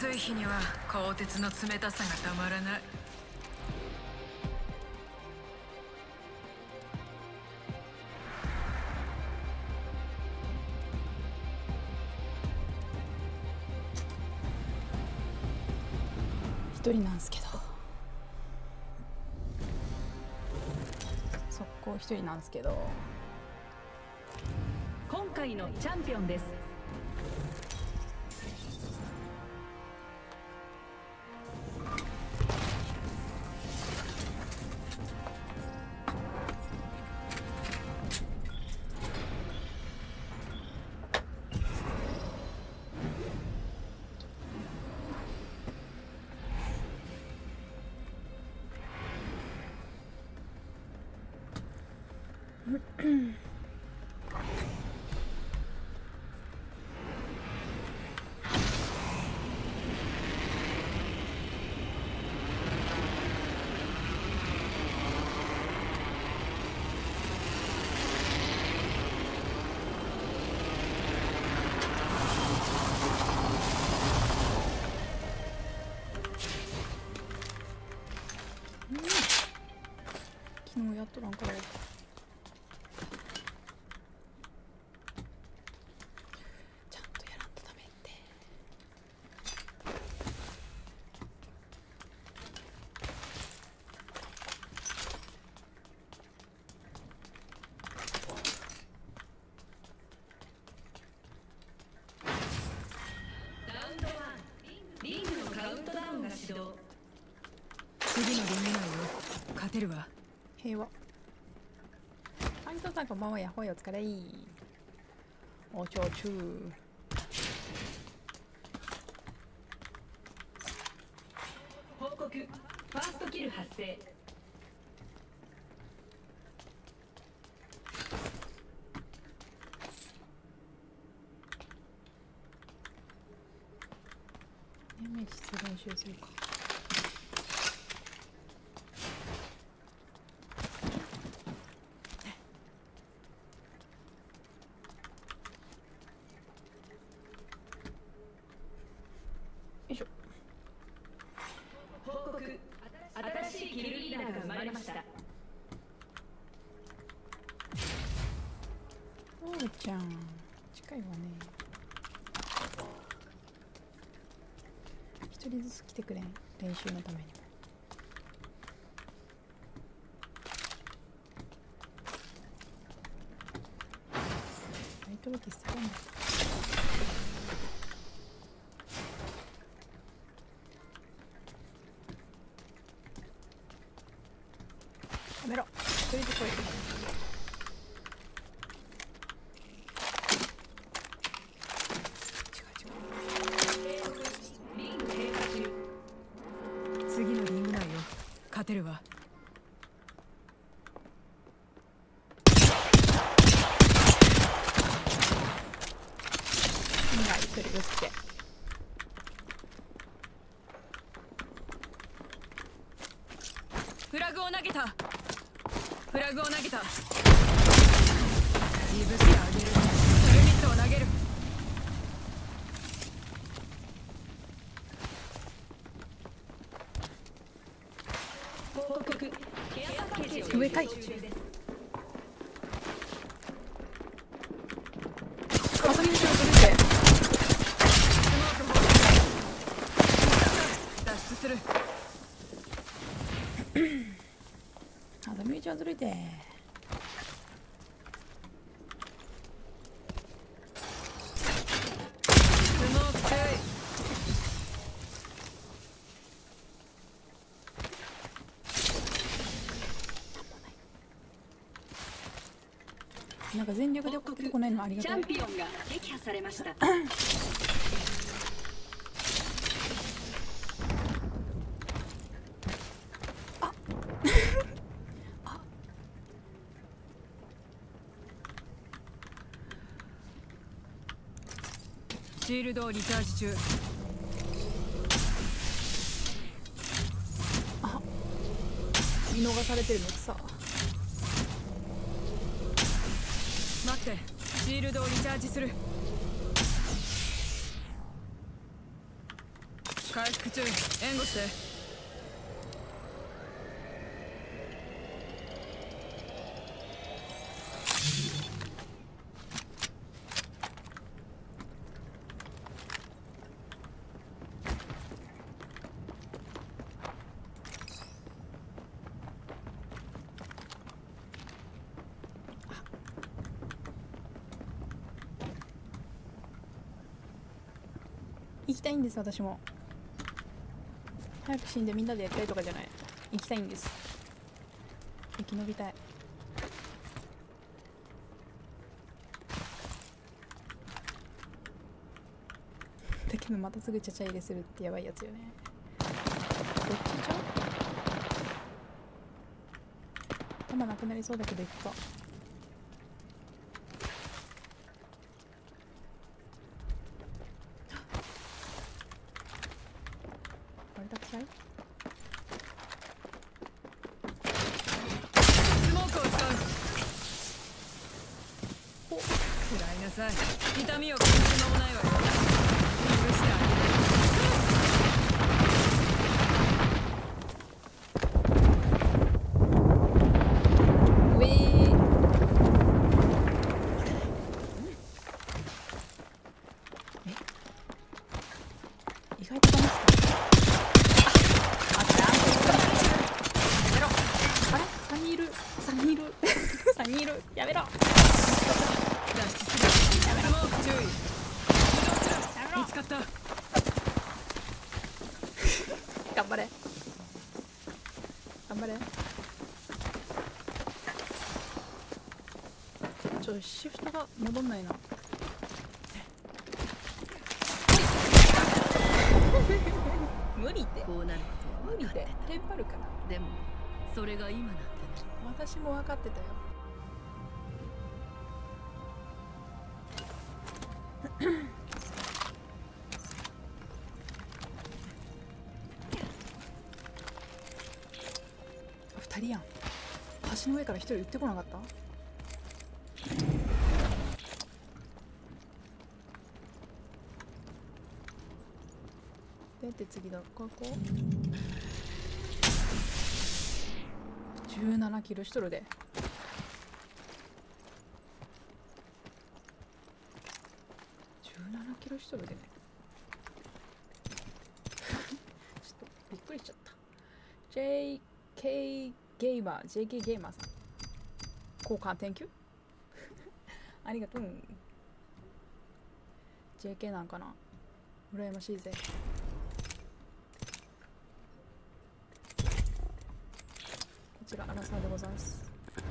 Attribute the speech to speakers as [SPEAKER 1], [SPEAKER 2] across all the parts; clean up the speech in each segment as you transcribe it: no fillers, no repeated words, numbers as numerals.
[SPEAKER 1] 暑い日には鋼鉄の冷たさがたまらない。
[SPEAKER 2] 一人なんすけど、速攻一人なんすけど、
[SPEAKER 3] 今回のチャンピオンです。
[SPEAKER 2] 昨日やっとらんから。ちゃんとやらんとダメって。
[SPEAKER 3] ラウンド1、リングのカウントダウンが始動。
[SPEAKER 1] 次のリング内を勝てるわ。
[SPEAKER 2] 平和。アントさんこんばんは。やほいお疲れ。おちょちゅう。
[SPEAKER 3] 報告、ファーストキル発生。
[SPEAKER 2] ネメシス練習するか。
[SPEAKER 3] 報告、新しいキルリーダーが生まれました。
[SPEAKER 2] おうちゃん近いわね。一人ずつ来てくれん、練習のためにも。タイトル消すかんだ。やめろ、一人で来い。
[SPEAKER 1] 次のリング内を勝てるわ。
[SPEAKER 2] 今が一人ずつ来て。
[SPEAKER 1] フラグを投げた。フラグを投げた。いぶしてあげる。ヘルミットを投げる。
[SPEAKER 3] 報告、ケアパッケージ
[SPEAKER 2] 上かい。あそこに後ろ取れて。
[SPEAKER 1] 脱出する。
[SPEAKER 2] あダメージはずるいで。
[SPEAKER 1] スモーク注意。
[SPEAKER 2] なんか全力で送ってこないのありが
[SPEAKER 3] チ
[SPEAKER 2] たい。
[SPEAKER 3] ャンピオンが撃破されました。
[SPEAKER 1] シールドをリチャージ中。
[SPEAKER 2] 見逃されてるのさ。
[SPEAKER 1] 待って、シールドをリチャージする。 回復中、援護して。
[SPEAKER 2] 行きたいんです。私も早く死んでみんなでやりたいとかじゃない。行きたいんです。生き延びたい。だけどまたすぐちゃちゃ入れするってやばいやつよね。どっちちゃう？頭なくなりそうだけど行くか。
[SPEAKER 1] 痛みを感じる間もないわよ。許してあげる。
[SPEAKER 2] 意外と楽しかった。あ、やめろ。あれ？3人いる。3人いる。3人いる。やめろ。
[SPEAKER 1] 脱出する。やめろ。注意。見つかった。
[SPEAKER 2] 頑張れ。頑張れ。シフトが戻んないな。無理で。
[SPEAKER 1] こうなることは
[SPEAKER 2] 無理で。テンパるから。
[SPEAKER 1] でもそれが今なんてね。
[SPEAKER 2] 私も分かってたよ。2人やん。橋の上から1人撃ってこなかった？で次だ。ここ17キロしとるで。17キロしとるでね。ちょっとびっくりしちゃった。 JK ゲーマー JK ゲーマーさん交換Thank you ありがとう。 JK なんかな。羨ましいぜ。こちらアラサーでございます。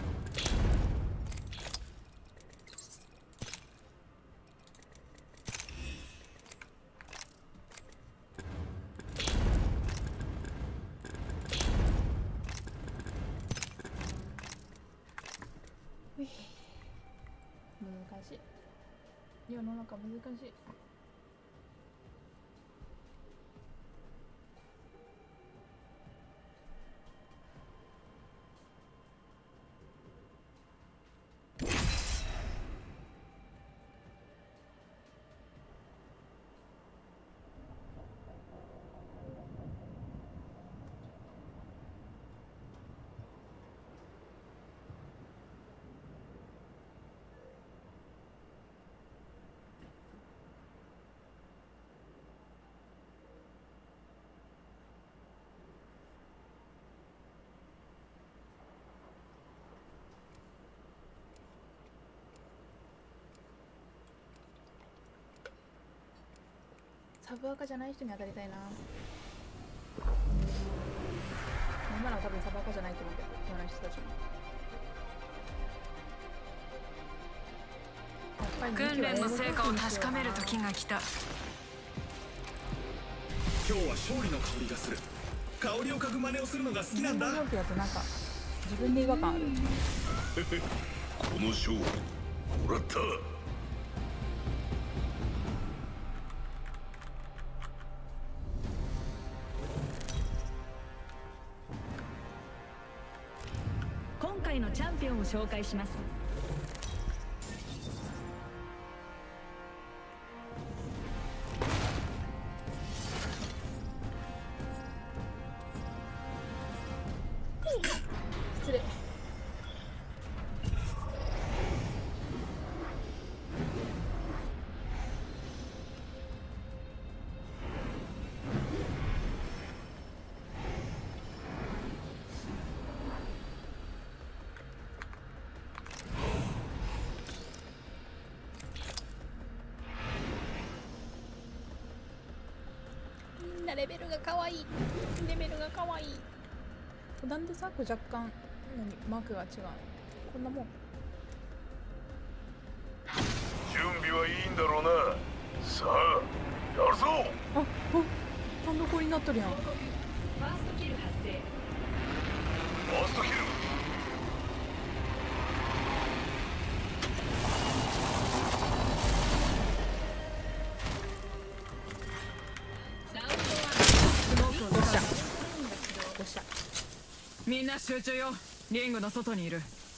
[SPEAKER 2] 難しい。世の中難しい。サブアカじゃない人に当たりたいな。今のは多分サブアカじゃないと思うけど、今の人たちも。
[SPEAKER 1] 訓練の成果を確かめる時が来た。
[SPEAKER 4] 今日は勝利の香りがする。香りを嗅ぐ真似をするのが好きなんだ。
[SPEAKER 2] 日本語だとなんか自分で違和感ある。
[SPEAKER 4] この勝利もらった。
[SPEAKER 3] 今回のチャンピオンを紹介します。
[SPEAKER 2] 失礼。みんなレベルが可愛い。レベルが可愛い。なんでさ、若干マークが違う。こんなもん。
[SPEAKER 5] 準備はいいんだろうな。さあやるぞ。
[SPEAKER 2] あ、単独になっとるやん。
[SPEAKER 3] ファーストキル発生。
[SPEAKER 5] ファーストキル。
[SPEAKER 3] ラウンド
[SPEAKER 1] スモークを
[SPEAKER 2] どうした
[SPEAKER 1] 使
[SPEAKER 2] どうした。
[SPEAKER 1] う。みんな集中よ。リングの外にいる。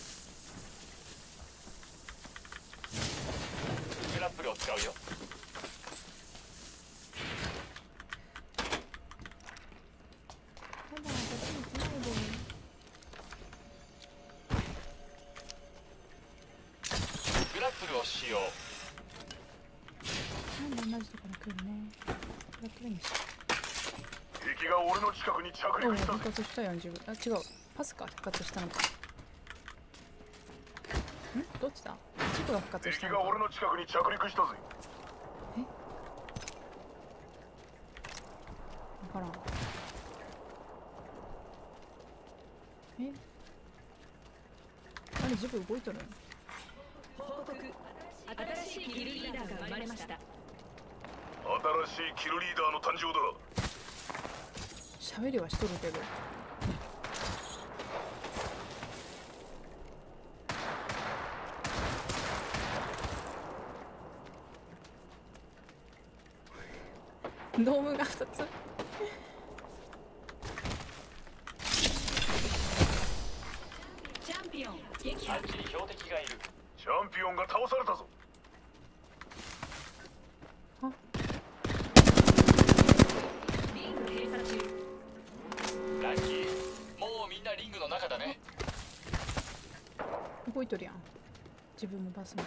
[SPEAKER 5] グラップルを使うよ。
[SPEAKER 2] ただ、こっちに来ないで。
[SPEAKER 5] グラップルを使用。
[SPEAKER 2] なんで同じところ来るね。やってるんです。
[SPEAKER 5] 敵が俺の近くに着
[SPEAKER 2] おお、
[SPEAKER 5] 陸したぜ。
[SPEAKER 2] 復活したやん、自分。あ、違う。パスか、復活したのか。どっちだ。チクが復活したのか。
[SPEAKER 5] 敵が俺の近くに着陸したぜ。
[SPEAKER 2] わからん。え、あれ、自分動いとるん。
[SPEAKER 3] 報告。新しいキルリーダーが生まれました。
[SPEAKER 5] 新しいキルリーダーの誕生だ。
[SPEAKER 2] 喋りはしとるけど。ドームが2つ。
[SPEAKER 3] チャンピオン撃破。
[SPEAKER 5] あっちに標的がいる。チャンピオンが倒されたぞ。
[SPEAKER 3] リング閉鎖中。
[SPEAKER 5] ラッキー。もうみんなリングの中だね。
[SPEAKER 2] 動いとるやん。自分もバスも。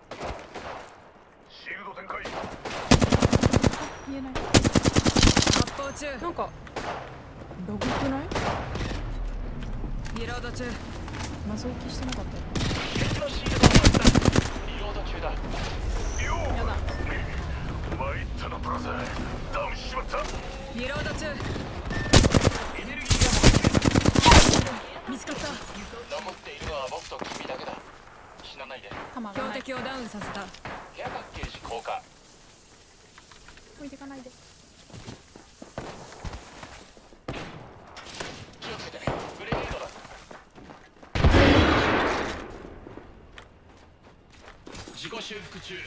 [SPEAKER 5] シールド展開。
[SPEAKER 2] 見えない。
[SPEAKER 1] 発砲中。
[SPEAKER 2] なんかログくない？
[SPEAKER 1] リロード中。
[SPEAKER 2] 謎置きしてなかったよ。
[SPEAKER 5] 敵のシールドを壊した。リロード中だ。よ
[SPEAKER 2] やだ。
[SPEAKER 5] 参ったなブラザー。ダウンしちまった。
[SPEAKER 1] リロード中。
[SPEAKER 5] エネルギーが
[SPEAKER 1] 見つかった。
[SPEAKER 5] 残っているのは僕と君だけだ。死なないで。
[SPEAKER 1] 標
[SPEAKER 2] 弾がない。
[SPEAKER 1] 的をダウンさせた。
[SPEAKER 5] ケアパッケージ交換。
[SPEAKER 2] 置いてかないで。
[SPEAKER 5] 気をつけてね。グレネードだ。自己修復中。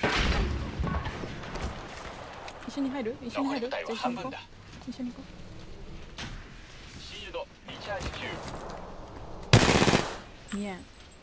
[SPEAKER 2] 一緒に入る？一緒に入る？
[SPEAKER 5] 残り部隊は
[SPEAKER 2] 一緒に行こ
[SPEAKER 5] 半分だ。
[SPEAKER 2] う。一緒に行こ
[SPEAKER 5] シールドリチャージ中。
[SPEAKER 2] う。見えん。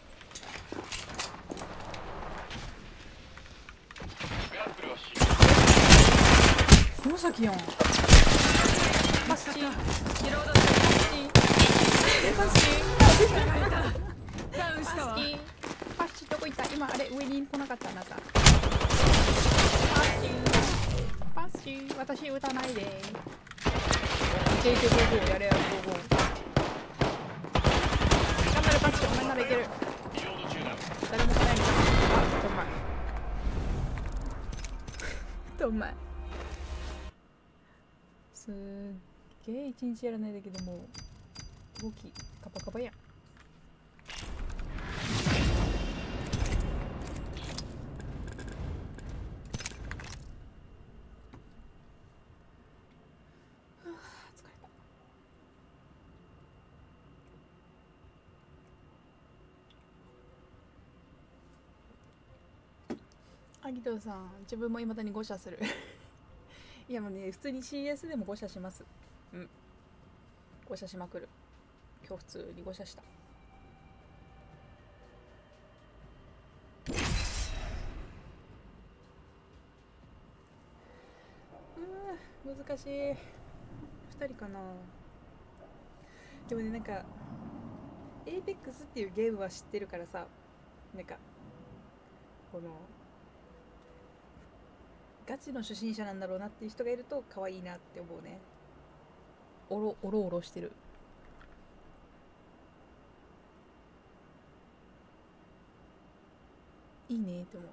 [SPEAKER 5] グラップルを使用。
[SPEAKER 2] 黒崎やん。パスチー。
[SPEAKER 1] リロード中。
[SPEAKER 2] パスチー。
[SPEAKER 1] ダウンしたわ。
[SPEAKER 2] パスチー。パスチーどこ行った？今あれ上に来なかったあなた。パスチー。パスチー。私撃たないで。ゲートゴーゴーやれやゴーゴー。頑張れパスチー。お前ならいける。
[SPEAKER 5] リロード中だ。
[SPEAKER 2] 誰も来ないんだ。あ、どんまい。どんまい。すっげえ一日やらないだけども動きカバカバやん。疲れた。アギトさん、自分も未だに誤射する。いやもうね、普通に CS でも誤射します。うん。誤射しまくる。今日普通に誤射した。難しい。2人かな。でもね、なんかエイペックスっていうゲームは知ってるからさ、なんかこのガチの初心者なんだろうなっていう人がいると可愛いなって思うね。おろおろしてる。いいねって思う。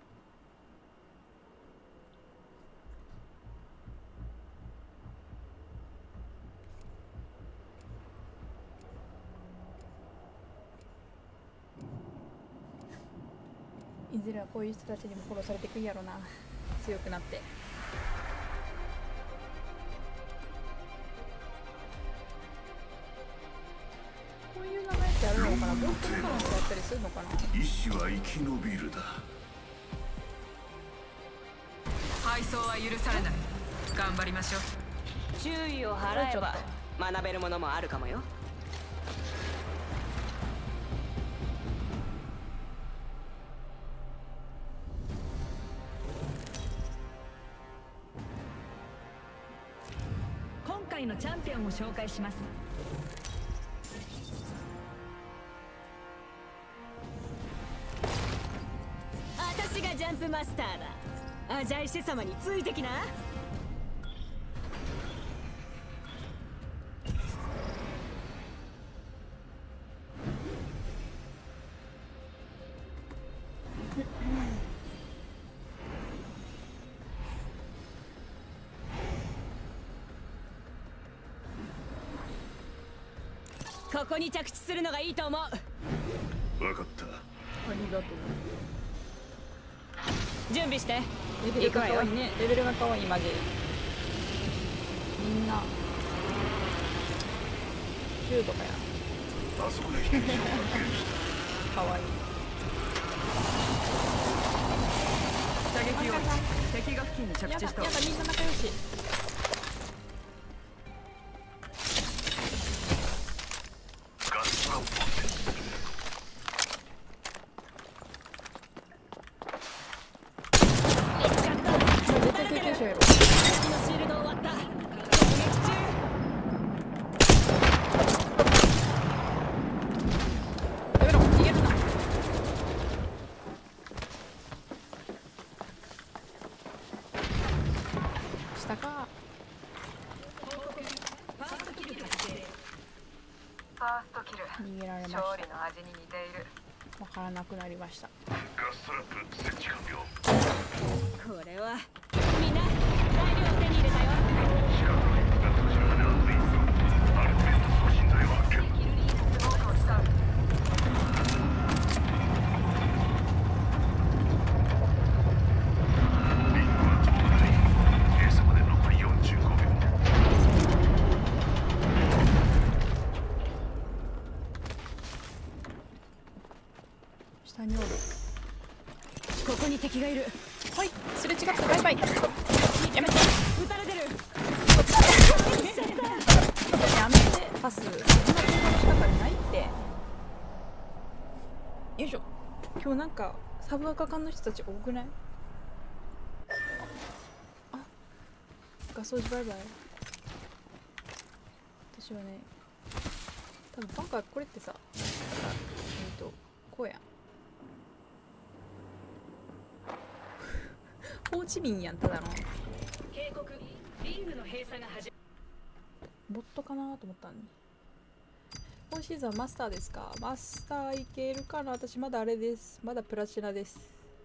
[SPEAKER 2] いずれはこういう人たちにも殺されていくんやろな、強くなって。こういう名前ってあるのかな、ボットの話だったりするのかな。
[SPEAKER 5] 意志は生き延びるだ。
[SPEAKER 1] 敗走は許されない。頑張りましょう。
[SPEAKER 3] 注意を払えば学べるものもあるかもよ。今回のチャンピオンを紹介します。私がジャンプマスターだ。アジャイシェ様についてきな。ここに着地するのがいいと思う。
[SPEAKER 5] 分かった。
[SPEAKER 2] ありがとう。
[SPEAKER 3] 準備して。
[SPEAKER 2] レベルが可愛いね。レベルが可愛いマジ。みんな10とかや。
[SPEAKER 5] あそこで引きを発見した
[SPEAKER 2] 可愛い。
[SPEAKER 1] 射撃を敵が付近に着地した。
[SPEAKER 2] やだみんな仲良し。
[SPEAKER 5] ガストラップを設置する。
[SPEAKER 2] 絶対救急車やろ。
[SPEAKER 3] 敵のシールド終わった。攻撃中。
[SPEAKER 2] やめろ、逃げるな。下か。逃げられました。
[SPEAKER 1] 勝利の味に似ている。
[SPEAKER 2] わからなくなりました。
[SPEAKER 5] ガストラップ設置完了。
[SPEAKER 3] これはみんな材料を手に入れたよ。
[SPEAKER 5] 近くの一角こちらまではついアルティメット送信剤を発見。
[SPEAKER 1] スモークを使う。
[SPEAKER 5] リンクは遠くない。閉鎖まで残り45秒。
[SPEAKER 2] 下におる。
[SPEAKER 3] ここに敵がいる。
[SPEAKER 2] はい、すれ違った。バイバイ。やめて。
[SPEAKER 3] 撃たれてる。
[SPEAKER 2] やめて。パス。そんな仕方ないって。よいしょ。今日なんかサブアカ館の人たち多くない？あ、ガソージバイバイ。私はね、多分なんかこれってさ、こうやん。ホーチミンやん、ただの。
[SPEAKER 3] 警告。リングの閉鎖が始
[SPEAKER 2] ボットかなと思ったのに。今シーズンはマスターですか？マスターいけるかな？私まだあれです。まだプラチナです。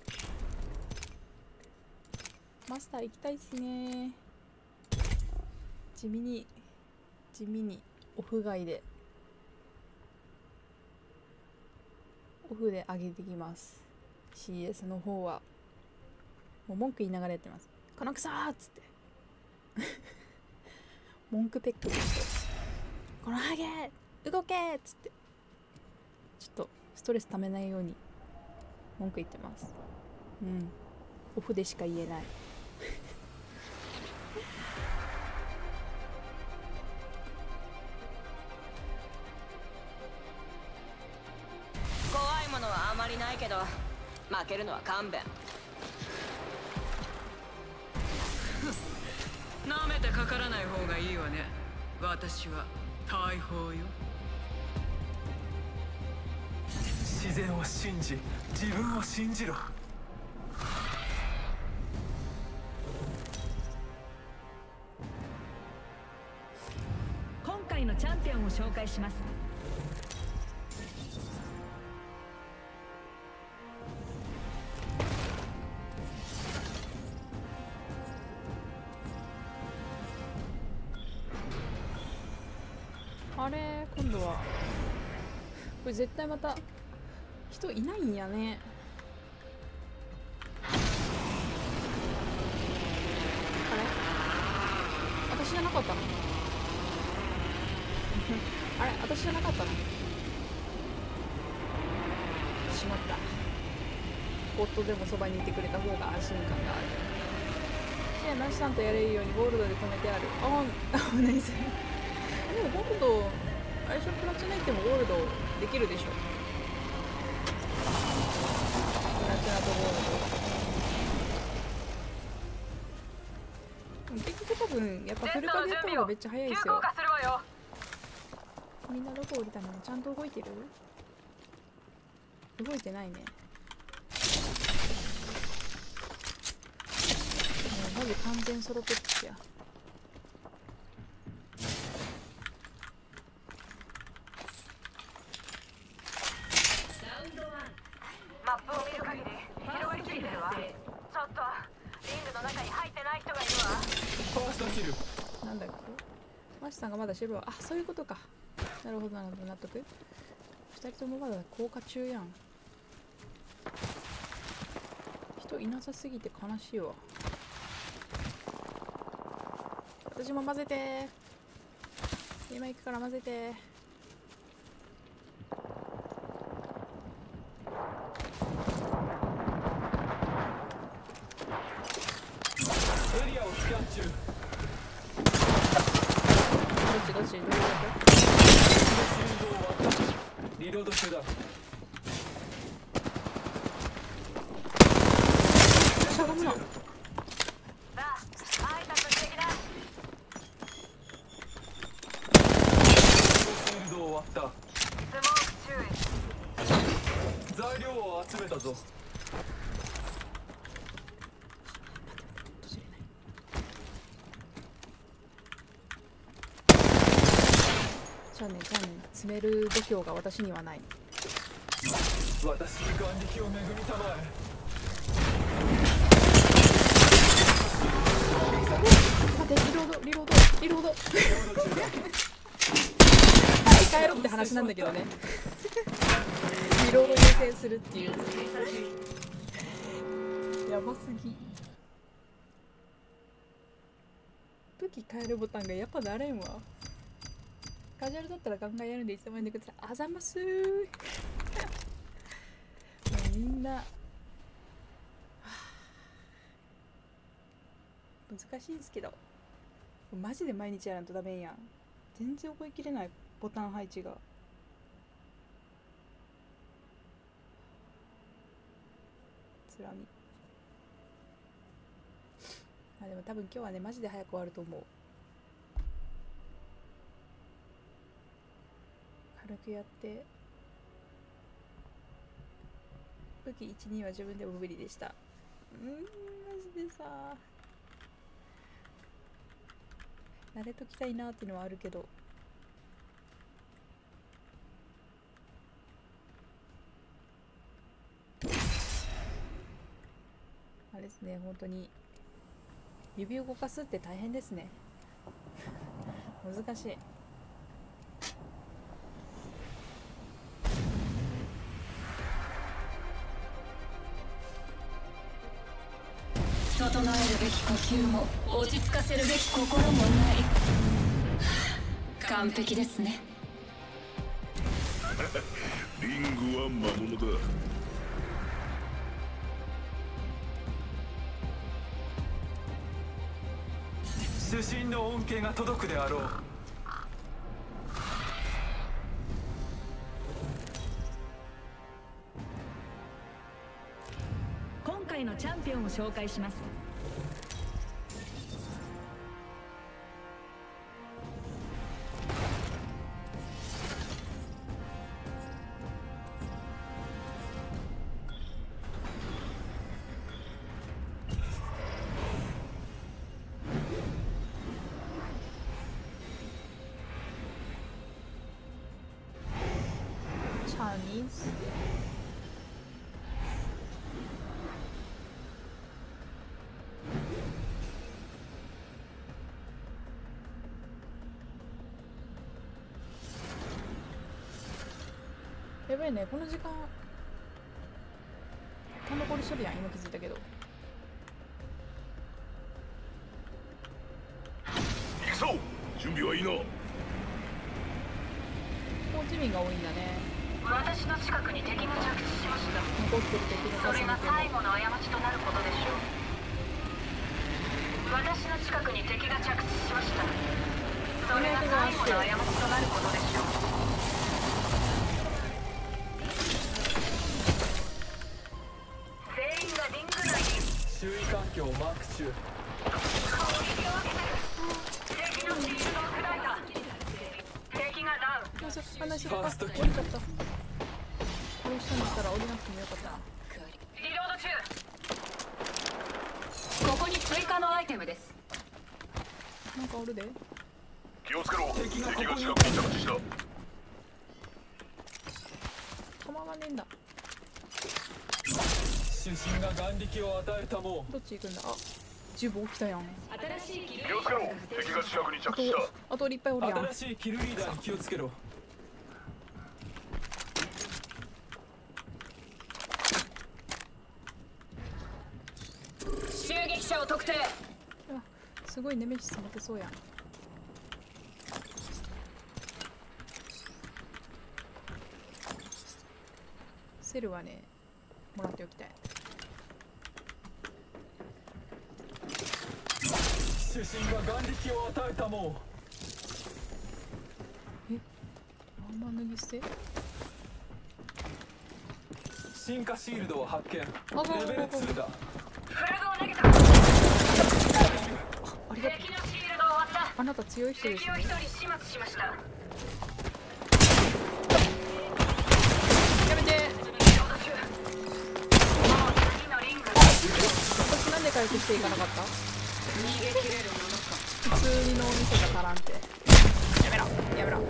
[SPEAKER 2] マスター行きたいっすね。地味にオフ外でオフで上げてきます。 CS の方はもう文句言いながらやってます。このクソーっつって文句ペックの人、このハゲ動けーっつってちょっとストレスためないように文句言ってます。オフでしか言えない
[SPEAKER 3] 怖いものはあまりないけど負けるのは勘弁。
[SPEAKER 1] なめてかからない方がいいわね。私は大砲よ。
[SPEAKER 6] 自然を信じ、自分を信じろ。
[SPEAKER 1] 今回のチャンピオンを紹介します。
[SPEAKER 2] あれ今度はこれ絶対また人いないんやね。あれ私じゃなかったのあれ私じゃなかったの。しまった。夫でもそばにいてくれた方が安心感がある。シェアなしさんとやれるようにゴールドで止めてある。ナイス。でもゴールドあれでしょ、プラチナ行ってもゴールドできるでしょ。プラチナとゴールド結局多分やっぱフル化でやった方がめっちゃ早いですよ。みんなどこ降りたの？ちゃんと動いてる？動いてないね。もうマジ完全ソロペックスや。
[SPEAKER 3] マップを見る限り広がりすぎてるわ。ちょっとリングの中に入ってない人がいるわ。
[SPEAKER 6] ファーストキル。
[SPEAKER 2] なんだっけ、マシさんがまだシェルは、あ、そういうことか。なるほどなるほど、納得。2人ともまだ降下中やん。人いなさすぎて悲しいわ。私も混ぜてー、今行くから混ぜてー。
[SPEAKER 6] エリアをスキャン中。
[SPEAKER 2] どっちどういうこ
[SPEAKER 6] リロード中だ。
[SPEAKER 2] と？しゃがむな。
[SPEAKER 3] さあ、挨拶してきな。
[SPEAKER 6] フィールド終わった。
[SPEAKER 3] スモーク注意。
[SPEAKER 6] 材料を集めたぞ。
[SPEAKER 2] じゃあね、詰める度胸が私にはない。
[SPEAKER 6] 私に眼力を恵みたまえ。
[SPEAKER 2] 待って、リロード帰ろうって話なんだけどね。リロード優先するっていうやばすぎ。武器変えるボタンがやっぱなれんわ。カジュアルだったらガンガンやるんでいつでもやんでください。あざますー。もうみんな難しいんですけど、マジで毎日やらんとダメやん。全然覚えきれないボタン配置が。つらみ。あ、でも多分今日はねマジで早く終わると思う。軽くやって、武器 1,2 は自分でも無理でした。マジでさ慣れときたいなっていうのはあるけど、あれですね、本当に指を動かすって大変ですね。難しい。
[SPEAKER 1] 整えるべき呼吸も落ち着かせるべき心もない。完璧ですね。
[SPEAKER 5] リングは魔物だ。
[SPEAKER 6] 主審の恩恵が届くであろう。
[SPEAKER 1] 今回のチャンピオンを紹介します。
[SPEAKER 2] ますやばいね、この時間タン残りしとるやん。今気づいたけど。
[SPEAKER 5] 行くぞ。準備はいいな。
[SPEAKER 2] ホーチミンが多いんだね。
[SPEAKER 3] 私の近くに敵が着地しました。
[SPEAKER 2] 残ってる敵の
[SPEAKER 3] それが
[SPEAKER 2] 数
[SPEAKER 3] 最後の過ちとなることでしょう。私の近くに敵が着地しました。それが最後の過ちとなることでしょう。全員がリング内に
[SPEAKER 6] 周囲環境をマーク中。
[SPEAKER 3] 攻撃を受けてる。敵のシールドを砕いた。敵がダウン。
[SPEAKER 2] よいしょ、あ、ナイス。あ、
[SPEAKER 6] ファースト
[SPEAKER 2] 降りちゃった。これ下にいたら降りなくてもよかったな。
[SPEAKER 3] リロード中。ここに追加のアイテムです。
[SPEAKER 2] なんかおるで。
[SPEAKER 5] 気をつけろ。敵が近くに着地した。
[SPEAKER 2] 構わねえんだ。
[SPEAKER 6] 主審が眼力を与えたも
[SPEAKER 2] どっち行くんだ。あ、10号来たやん。
[SPEAKER 5] 気をつけろ。敵が近くに着地した。
[SPEAKER 2] あといっぱいおるやん。
[SPEAKER 6] 新しいキルリーダーに気をつけろ。
[SPEAKER 3] 襲撃者を特定。
[SPEAKER 2] あ、すごいネメシス持てそうやん。セルはね、もらっておきたい。
[SPEAKER 6] 主審が眼力を与えたも
[SPEAKER 2] あんま脱ぎ捨て。
[SPEAKER 6] 進化シールドを発見。レ
[SPEAKER 2] あ
[SPEAKER 6] ベル2だ。
[SPEAKER 3] フラグを投げた。
[SPEAKER 2] ありがとう。
[SPEAKER 3] 敵のシールドを割った。
[SPEAKER 2] あなた強い人ですね。
[SPEAKER 3] 敵を一人始末しました。
[SPEAKER 2] やめて。
[SPEAKER 3] リロード中。もう次のリング。
[SPEAKER 2] 私なんで回復していかなかった？
[SPEAKER 3] 逃げ切れるものか。
[SPEAKER 2] 普通に脳みそが足らんて。やめろ、やめろ。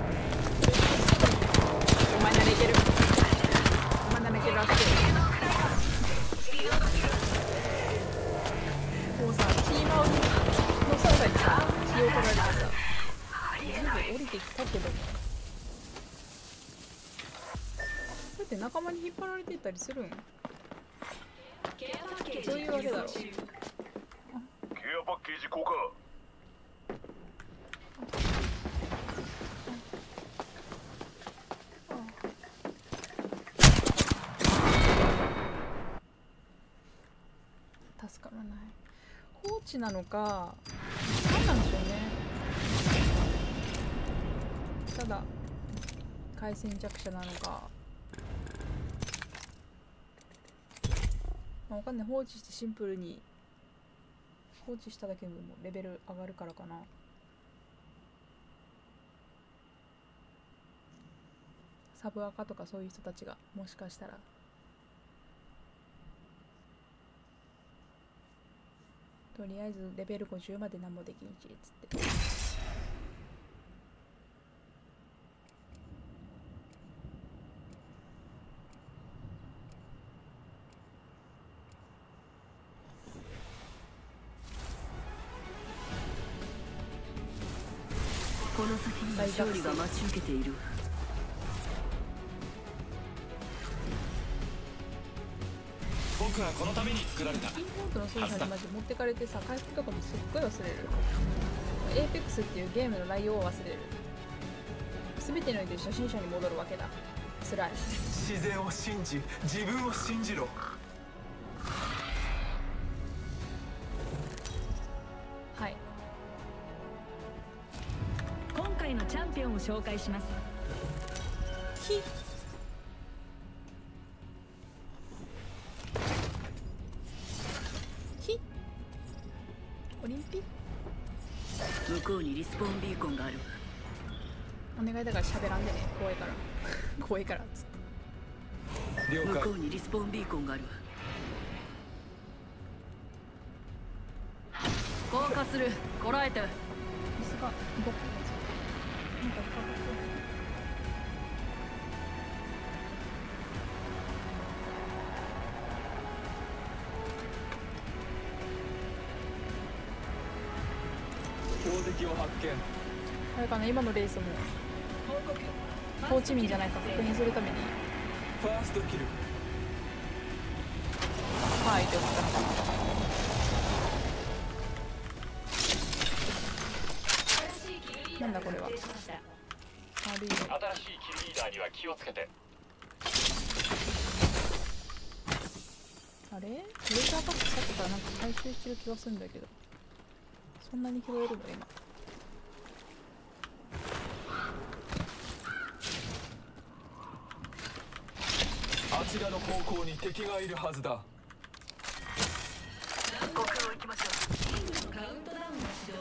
[SPEAKER 2] お前ならいける。お前ならいけるらしい。もうさ、キーマウの操作にさ、気を取られてさ、全部降りてきたけども。だって仲間に引っ張られていったりするん？そういうわけだろ。
[SPEAKER 5] ケアパッケージ効果。
[SPEAKER 2] 助からない。放置なのか何なんでしょうね。ただ回線弱者なのか、まあ、わかんない。放置してシンプルに放置しただけでもレベル上がるからかな。サブアカとかそういう人たちがもしかしたら。とりあえずレベル50まで何もできんちっつって。
[SPEAKER 7] この先に勝利が待ち受けている。
[SPEAKER 4] 僕はこのために作られた。
[SPEAKER 2] インポートの操作にマジ持ってかれてさ、回復とかもすっごい忘れる。エーペックスっていうゲームの内容を忘れる。全ての意味で初心者に戻るわけだ。辛い。
[SPEAKER 6] 自然を信じ、自分を信じろ。
[SPEAKER 2] はい。
[SPEAKER 7] 今回のチャンピオンを紹介します。
[SPEAKER 2] ひひオリンピック
[SPEAKER 7] 向こうにリスポーンビーコンがある。
[SPEAKER 2] お願いだから喋らんでね。怖いから怖いからっつって。
[SPEAKER 6] 了解。
[SPEAKER 7] 向こうにリスポーンビーコンがある。降下する。こらえて。
[SPEAKER 2] 椅子が動くやつなんか引っかかってる。
[SPEAKER 6] 敵を発見。
[SPEAKER 2] あれかな、今のレースもホーチミンじゃないか確認するために
[SPEAKER 6] ファーストキル。
[SPEAKER 2] はいって送ったのかな。なんだこれは。悪いよ。
[SPEAKER 5] 新しいキルリーダーには気をつけて。
[SPEAKER 2] あれ？レーザーパックさっきからなんか回収してる気がするんだけど、そんなに拾えるの今。
[SPEAKER 6] あちらの方向に敵がいるはずだ。
[SPEAKER 3] 極を行きましょう。
[SPEAKER 7] カウントダウンが始動。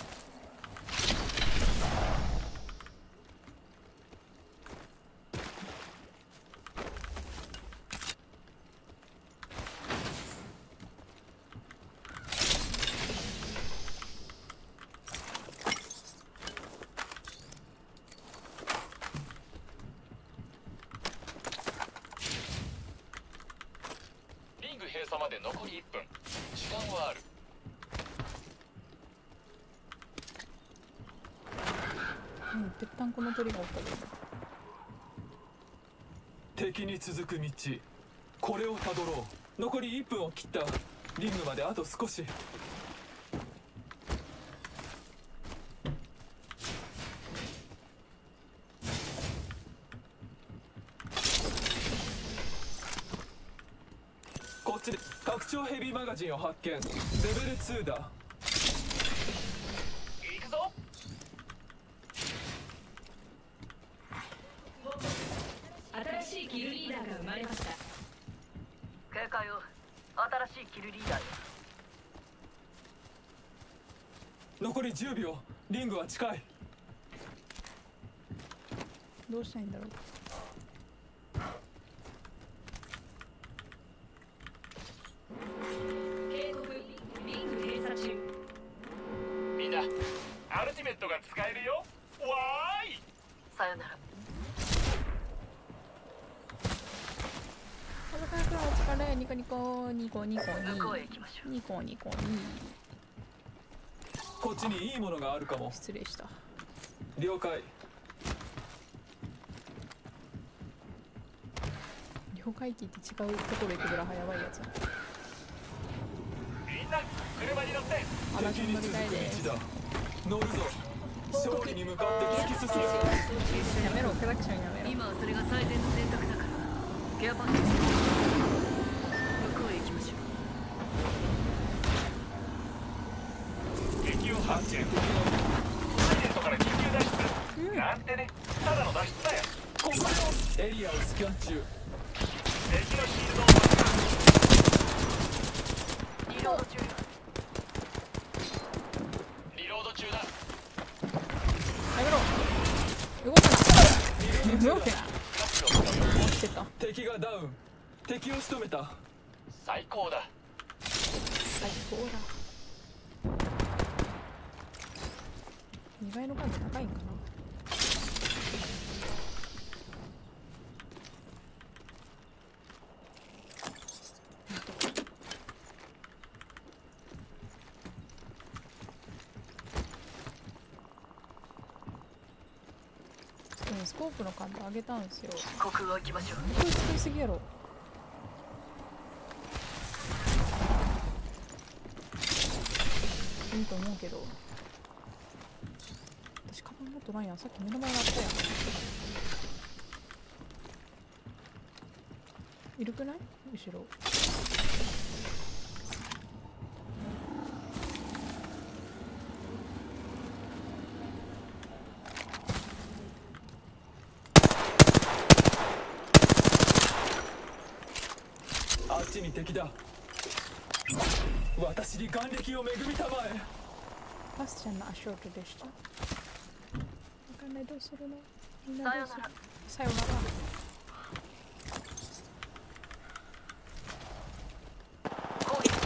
[SPEAKER 5] リング閉鎖まで残り1分。時間はある。
[SPEAKER 2] ぺったんこの鳥がおったけど。
[SPEAKER 6] 敵に続く道、これをたどろう。残り1分を切った。リングまであと少し。こっちで拡張ヘビーマガジンを発見。レベル2だ。
[SPEAKER 5] 行くぞ。
[SPEAKER 7] 新しいキルリーダーが生まれました。
[SPEAKER 3] 警戒を。新しいキルリーダーよ。
[SPEAKER 6] 残り10秒。リングは近い。
[SPEAKER 2] どうしたいんだろう。
[SPEAKER 7] 警告、リング閉鎖中。
[SPEAKER 5] みんな、アルティメットが使えるよ。わーい。
[SPEAKER 3] さよなら。
[SPEAKER 2] 早くお疲れ。ニコニコニコニコ
[SPEAKER 3] 向こうへ行きましょう。
[SPEAKER 2] ニコニコニ。
[SPEAKER 6] こっちにいいものがあるかも。
[SPEAKER 2] 失礼した。
[SPEAKER 6] 了解。
[SPEAKER 2] 了解って言って違うところ行くぐらいやばいやつ。
[SPEAKER 5] みんな、車に乗って。
[SPEAKER 2] 私も乗りたいで
[SPEAKER 6] 敵に
[SPEAKER 2] す。
[SPEAKER 6] 続く道だ。乗るぞ。勝利に向かって突き進む。
[SPEAKER 2] やめろ、クラクションやめろ。
[SPEAKER 7] 今はそれが最善の選択だから。ケアパッケージ。向こうへ行きましょう。
[SPEAKER 5] 敵を発見。サイレントから緊急脱出。なんてね、ただの脱出だよ。
[SPEAKER 6] ここよ。エリアをスキャン中。
[SPEAKER 5] 敵のシールドを
[SPEAKER 3] リロード中よ。
[SPEAKER 5] リロード中だ。
[SPEAKER 2] やめろ。動くな。動けな。落ちてた。
[SPEAKER 6] 敵がダウン。敵を仕留めた。
[SPEAKER 5] 最高だ。
[SPEAKER 2] 最高だ。2倍の感じ高いんかな。スコープの感度上げたんですよ。
[SPEAKER 3] 国を行きましょう。
[SPEAKER 2] これ作りすぎやろ。いいと思うけど、私カバン持ってないやん。さっき目の前にあったやん。いるくない？後ろ。
[SPEAKER 6] あっちに敵だ。私に眼力を恵みたまえ。
[SPEAKER 2] パスちゃんの足音でした。わかんない、どうするの？みん
[SPEAKER 3] さよな
[SPEAKER 2] などうする？
[SPEAKER 3] ら。
[SPEAKER 2] さよなら。
[SPEAKER 3] 攻撃中。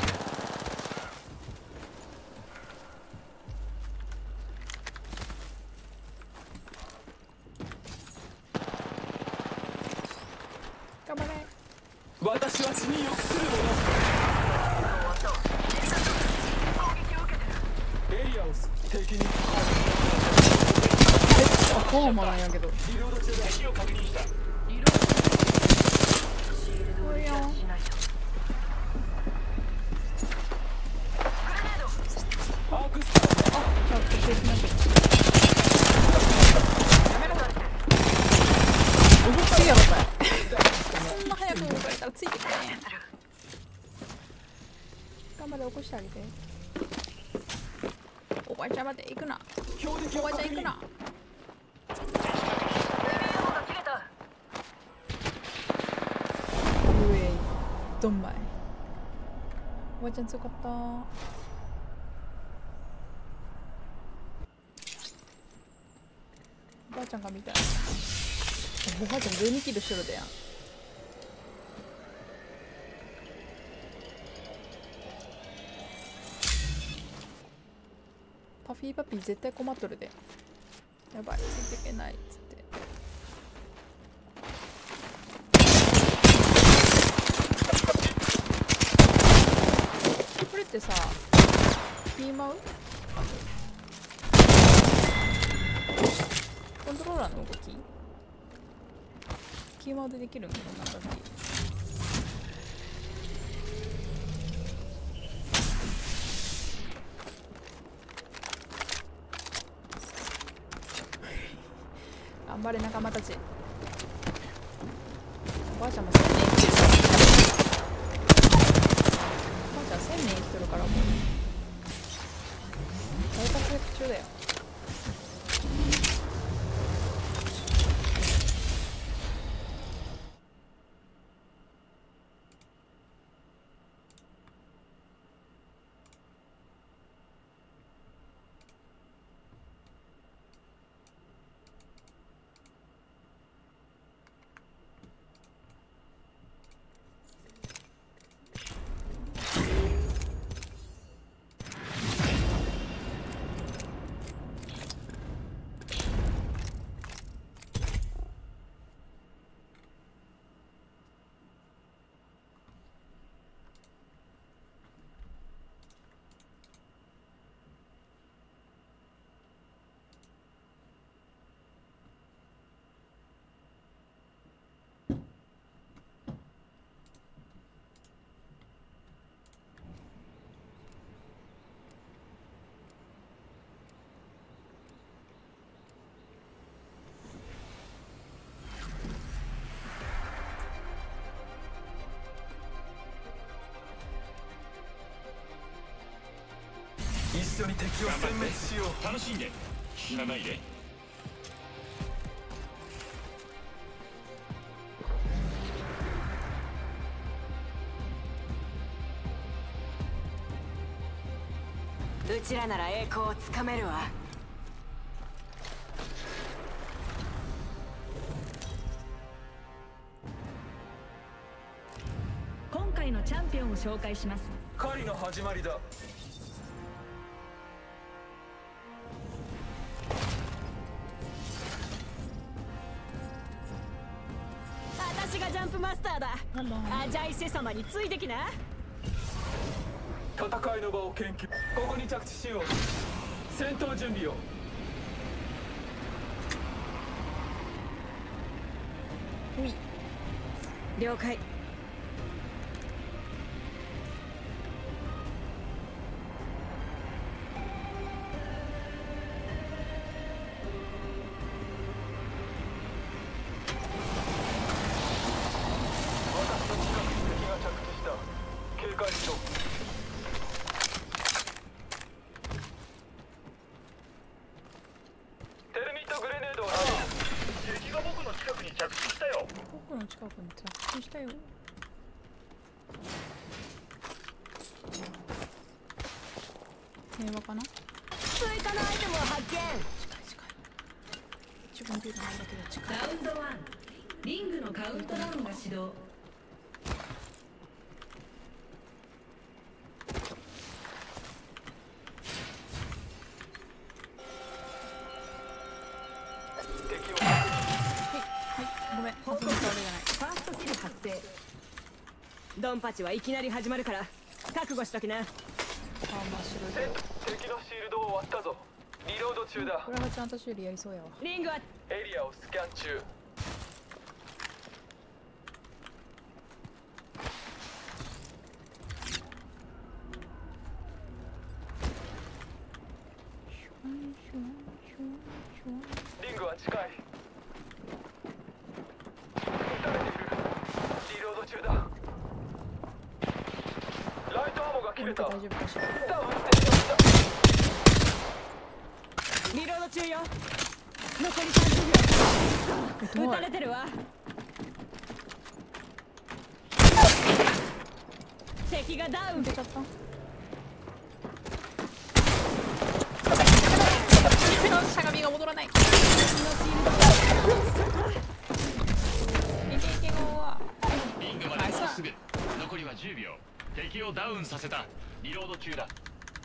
[SPEAKER 2] 頑張れ。
[SPEAKER 6] 私は死に良くするも
[SPEAKER 3] 終わったわ。攻撃を受けてる。
[SPEAKER 6] の。エリアを敵に
[SPEAKER 2] こうもなんやけど。
[SPEAKER 6] リロード中だ。
[SPEAKER 5] 敵を確認した。
[SPEAKER 2] おいよん。
[SPEAKER 6] アークスター。
[SPEAKER 2] じゃあ途中になってる。動きすぎやろこれ。そんな早く動かれたらついてくれんやん。頑張れ起こしてあげて。おばあちゃんまで行くな。
[SPEAKER 6] 標的を
[SPEAKER 2] おばあちゃん
[SPEAKER 6] 確認。
[SPEAKER 2] 行くな。うえいどんまい。おばあちゃん強かった。おばあちゃんが見たい。おばあちゃん12キルしとるでやん。パフィーパピー絶対困っとるで。やばい、ついていけないっつって。これってさ、ピーマウコントローラーの動きキーマウでできるんこんな動き。頑張れ仲間たち。おばあちゃんも1000年生きてる。おばあちゃん1000年生きてるからもう大活躍中だよ。
[SPEAKER 6] 一緒に敵を殲滅しよう。
[SPEAKER 5] 楽しんで死なないで。
[SPEAKER 3] うちらなら栄光をつかめるわ。
[SPEAKER 1] 今回のチャンピオンを紹介します。
[SPEAKER 6] 狩りの始まりだ。
[SPEAKER 3] 私がジャンプマスターだ。アジャイセ様についてきな。
[SPEAKER 6] 戦いの場を研究。ここに着地しよう。戦闘準備を。
[SPEAKER 3] 了解。
[SPEAKER 6] 私の近くに敵が着地した。警戒しろ。テルミットグレネードを投げる。
[SPEAKER 5] 敵が僕の近くに着地したよ。
[SPEAKER 2] 僕の近くに着地したよ。平和かな。
[SPEAKER 3] 追加のアイテムを発見。
[SPEAKER 2] 近い近い。一番ビルなんだけど近い。
[SPEAKER 1] ラウンド1、リングのカウントダウンが始動。
[SPEAKER 6] 敵を
[SPEAKER 2] はいごめん。
[SPEAKER 1] 報告
[SPEAKER 2] 本当に倒れじゃない。
[SPEAKER 1] ファーストキル発生。
[SPEAKER 3] ドンパチはいきなり始まるから覚悟しときな。
[SPEAKER 2] あ、真っ白い。
[SPEAKER 6] 敵のシールドを割ったぞ。リロードド中だ。
[SPEAKER 2] これはちゃんと修理やりそうやわ。
[SPEAKER 1] リングは
[SPEAKER 6] エリアをスキャン中。リングは近い。撃たれている。リロード中だ。ライトアモが切れた。
[SPEAKER 2] 大丈夫かしら。
[SPEAKER 6] ダウンしてしまった。
[SPEAKER 1] リロード中よ。残り30秒。撃たれてるわ。敵がダウン。
[SPEAKER 2] 出ちゃった。しゃがみが戻らない。いけいけごわ。
[SPEAKER 5] リングまでもうすぐ。残りは10秒。敵をダウンさせた。リロード中だ。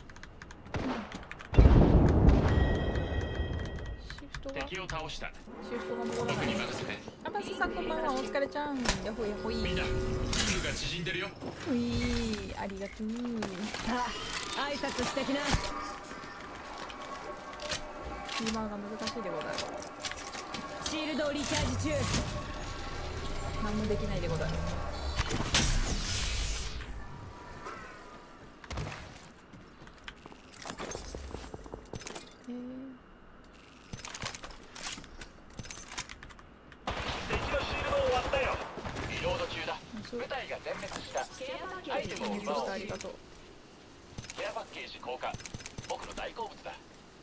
[SPEAKER 2] シフトが
[SPEAKER 5] 敵を倒した。
[SPEAKER 2] シフトが戻ら
[SPEAKER 5] 僕
[SPEAKER 2] ない。
[SPEAKER 5] に任せて。
[SPEAKER 2] あばすさんこんばんは。お疲れちゃん。やほやほい。
[SPEAKER 5] みんな、リングが縮んでるよ。
[SPEAKER 2] ういありがとう。
[SPEAKER 1] さあ挨拶してきな。
[SPEAKER 2] 今が難しいでござる。
[SPEAKER 1] シールドをリチャージ中。
[SPEAKER 2] 何もできないでござる。
[SPEAKER 5] 敵のシールドを割ったよ。リロード中だ。部隊が全滅した。アイテムを奪おう。
[SPEAKER 2] ありがとう。
[SPEAKER 5] ケアパッケージ交換。僕の大好物だ。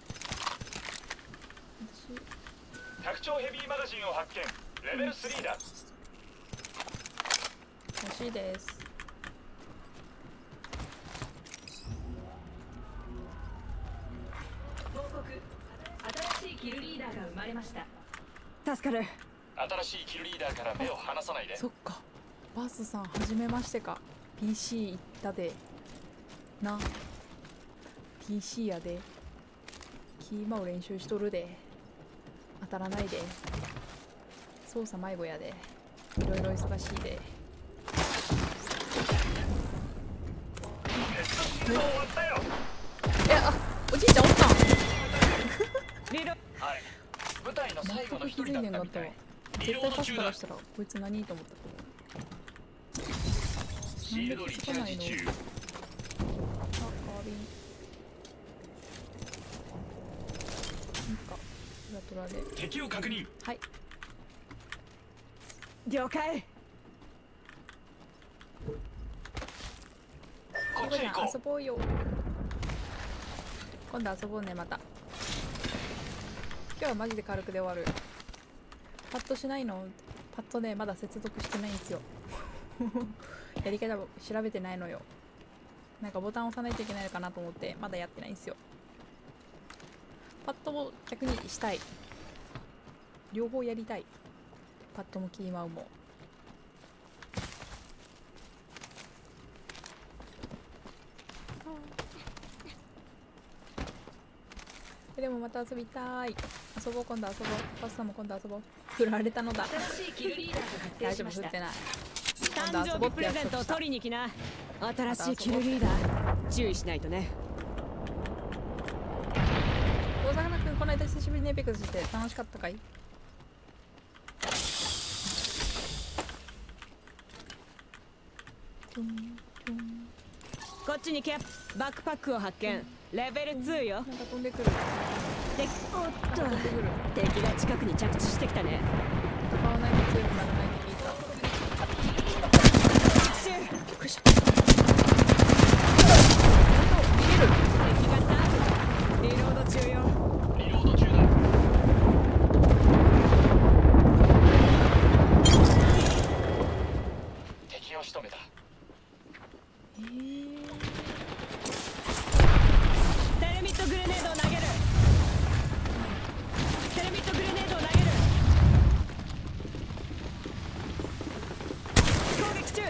[SPEAKER 5] 拡張ヘビーマガジンを発見。レベル3だ。
[SPEAKER 2] 欲しいです。
[SPEAKER 3] 報告。新しいキルリーダーが生まれました。
[SPEAKER 1] 助かる。
[SPEAKER 5] 新しいキルリーダーから目を離さないで。
[SPEAKER 2] そっか。バスさん、はじめましてか。PC 行ったで。な。PC やで。キーマを練習しとるで。当たらないで。操作迷子やで。いろいろ忙しいで。あ、おじいちゃんおったん。
[SPEAKER 1] リロ
[SPEAKER 5] はい。部隊の最後
[SPEAKER 2] 全く
[SPEAKER 5] の一人だ
[SPEAKER 2] 気づいてんか
[SPEAKER 5] ったみたい。
[SPEAKER 2] ったわ。
[SPEAKER 5] リ
[SPEAKER 2] 絶対パス
[SPEAKER 5] ロード中だ。
[SPEAKER 2] からしたらこいつ何と思ったと思う。
[SPEAKER 5] シールドリチャージ中。
[SPEAKER 2] あ、カービン。なんか裏取られ。
[SPEAKER 5] 敵を確認。
[SPEAKER 2] はい。
[SPEAKER 1] 了解。
[SPEAKER 5] こっちへ行こ
[SPEAKER 2] 遊ぼうよ。今度遊ぼうね、また。今日はマジで軽くで終わる。パッとしないの？パッとね、まだ接続してないんですよ。やり方を調べてないのよ。なんかボタン押さないといけないのかなと思ってまだやってないんですよ。パッドも逆にしたい。両方やりたい。パッドもキーマウも。でもまた遊びたい。遊ぼう、今度遊ぼう。パスタも今度遊ぼう。振られたのだ。
[SPEAKER 3] 新しいキルリーダーが発
[SPEAKER 2] 大丈夫、
[SPEAKER 3] 見しました
[SPEAKER 2] 振ってない。
[SPEAKER 1] 誕生日プレゼントを取りに来な。新しいキルリーダー注意しないとね。
[SPEAKER 2] 大魚くん、この間久しぶりにエペックスして楽しかったかい？
[SPEAKER 1] こっちにケバックパックを発見。レベル2よ。
[SPEAKER 2] なんか飛んでくる。
[SPEAKER 1] おっと
[SPEAKER 2] 飛んでくる。
[SPEAKER 1] 敵が近くに着地してきたね。
[SPEAKER 2] 戦わないと強くならないって聞いた。びっくりした。逃げる。
[SPEAKER 1] 敵がダウン。リロード中よ。
[SPEAKER 5] リロード中だ。敵を仕留めた。
[SPEAKER 1] テレミットグレネードを投げる。テレミットグレネードを投げる。攻撃中。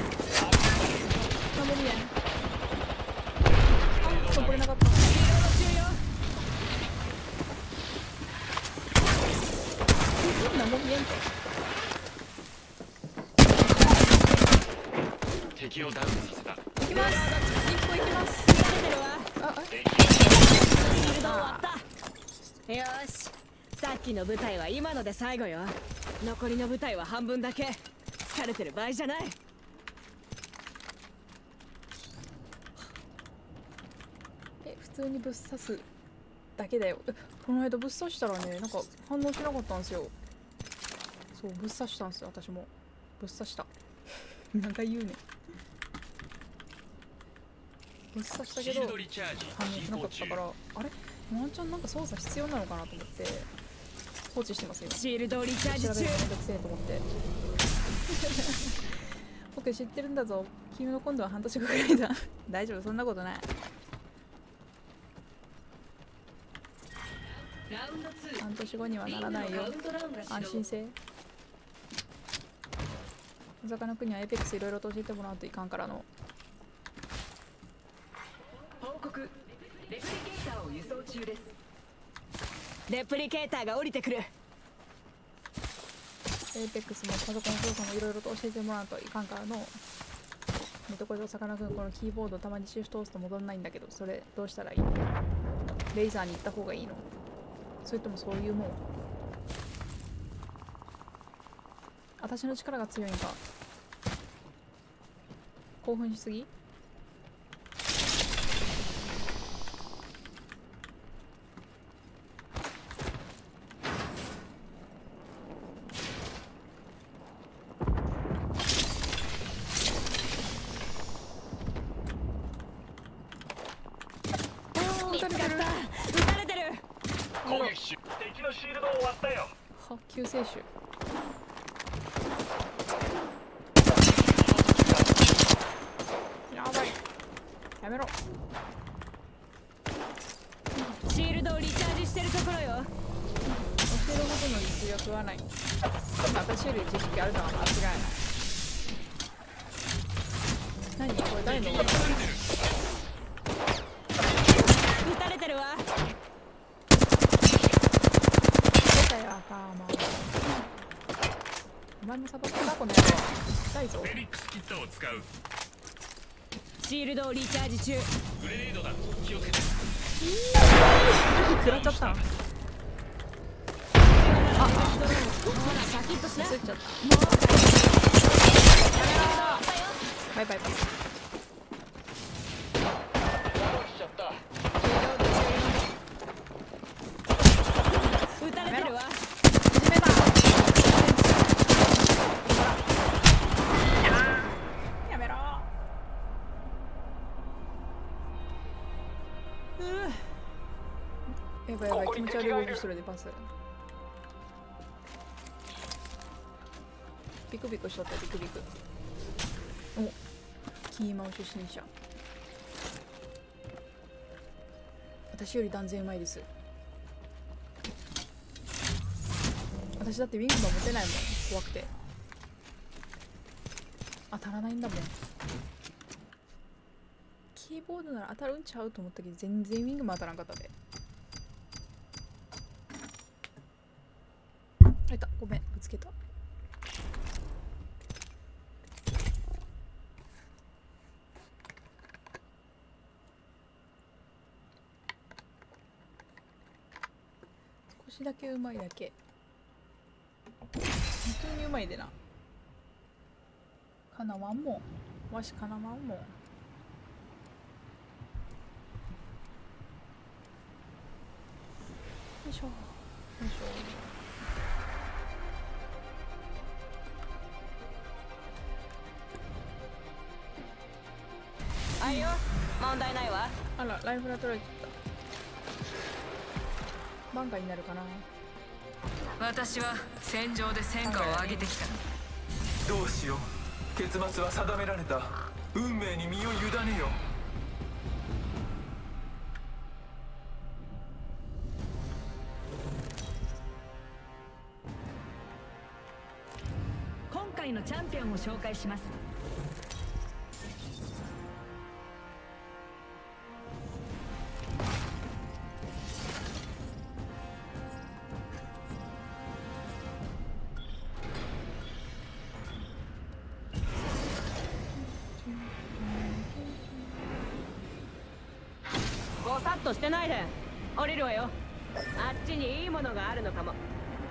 [SPEAKER 2] なんも見えん。あ、登れなかった。
[SPEAKER 1] リロード中よ。
[SPEAKER 2] なんも見えんて。
[SPEAKER 5] 敵をダウンさせた。
[SPEAKER 2] 行きます。一歩行きます。
[SPEAKER 1] 出てるわ。
[SPEAKER 2] あ、
[SPEAKER 1] シールド終わった。 よし、さっきの舞台は今ので最後よ。残りの舞台は半分だけ。疲れてる場合じゃない。
[SPEAKER 2] 普通にぶっ刺すだけだよ。この間ぶっ刺したらね、なんか反応しなかったんですよ。そう、ぶっ刺したんですよ。私もぶっ刺した。何回言うねん。ぶっ刺したけど反応しなかったから、あれワンチャンなんか操作必要なのかなと思って放置してますよ。
[SPEAKER 1] シールドリチャージ中。
[SPEAKER 2] 調べるのめんどくせえと思って僕知ってるんだぞ。君の今度は半年後くらいだ大丈夫、そんなことない。半年後にはならないよ、安心せえ。小魚くんにはエイペックスいろいろと教えてもらうといかんからの。
[SPEAKER 7] 報告。レプリケーターを輸送中です。
[SPEAKER 1] レプリケーターが降りてくる。
[SPEAKER 2] エイペックスもパソコン操作もいろいろと教えてもらうといかんからの。これでお魚くん、このキーボードたまにシフト押すと戻んないんだけど、それどうしたらいいの？レイザーに行った方がいいの？それともそういうもん？私の力が強いんか？興奮しすぎ？
[SPEAKER 5] 敵のシールドを割ったよ。
[SPEAKER 2] は、救世主。やばい。やめろ。
[SPEAKER 1] シールドをリチャージしてるところよ。
[SPEAKER 2] 教えるほどの実力はない。私より知識あるのは間違いない。何これ誰の？
[SPEAKER 1] 撃たれてるわ。お前もサボったこの野郎。痛いぞ。
[SPEAKER 4] フェニックスキットを使う。
[SPEAKER 1] シールドをリチャージ中。
[SPEAKER 4] グレネードだ、気をつけて。
[SPEAKER 2] 食らっちゃった。
[SPEAKER 1] ほらシャキッとしな。
[SPEAKER 2] 焦っちゃった。バイバイバイ。
[SPEAKER 1] 撃たれてるわ。
[SPEAKER 2] やめろ。やばいやばい、気持ち悪い動きしてるでパス。ビクビクしとった。ビクビク。お、キーマウ出身者。私より断然うまいです。私だってウィングマン持てないもん、怖くて。当たらないんだもん。キーボードなら当たるんちゃうと思ったけど、全然ウィングマン当たらんかったで。あいた、ごめん、ぶつけた。少しだけうまいだけ。本当にうまいでな。かなわんもん。わしかなわんもん。よいしょ。よいしょ。
[SPEAKER 1] あいよ、問題ないわ。
[SPEAKER 2] あら、ライフラ取られちゃった。バンカーになるかな。
[SPEAKER 7] 私は戦場で戦果を上げてきた。
[SPEAKER 6] どうしよう。結末は定められた。運命に身を委ねよ。
[SPEAKER 7] 今回のチャンピオンを紹介します。
[SPEAKER 1] ぼさっとしてないで。降りるわよ。 あっちにいいものがあるのかも。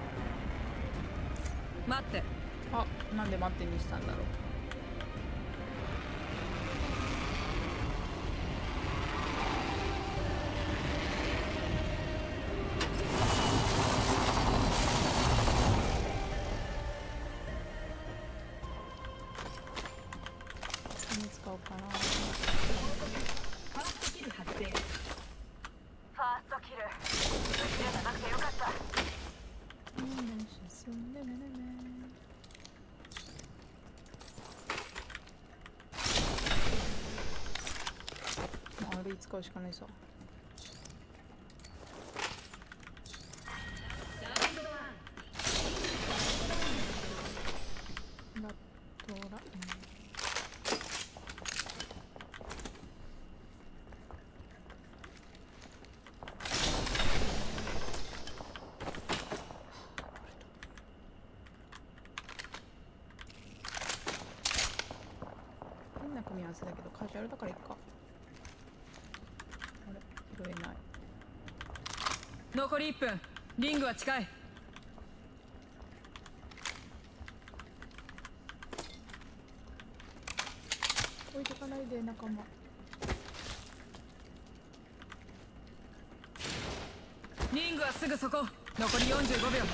[SPEAKER 7] 待って。
[SPEAKER 2] あ、なんで待ってにしたんだろう。何使おうかな。
[SPEAKER 3] ファーストキルじゃなくてよかった。
[SPEAKER 2] あれ使うしかないさ。ラットラ、変な組み合わせだけどカジュアルだからいいか。あれ拾えない。
[SPEAKER 7] 残り1分。リングは近い。
[SPEAKER 2] 置いてかないで仲間。
[SPEAKER 7] リングはすぐそこ。残り45秒。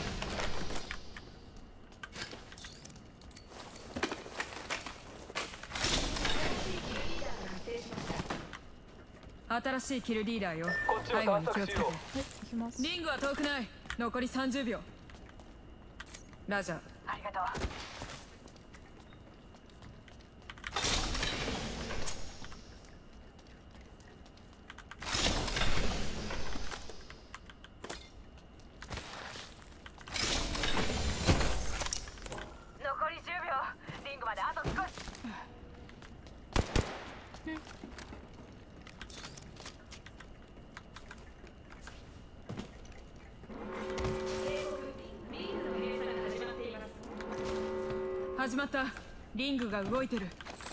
[SPEAKER 7] 新しいキルリーダーよ。
[SPEAKER 6] こっちを
[SPEAKER 7] 背後に気をつけて。
[SPEAKER 6] 探索しよ
[SPEAKER 2] はい、行きます。
[SPEAKER 7] リングは遠くない。残り30秒。ラジャー。
[SPEAKER 3] ありがとう。残り10秒。リングまであと少し。
[SPEAKER 7] 始まった。リングが動いてる。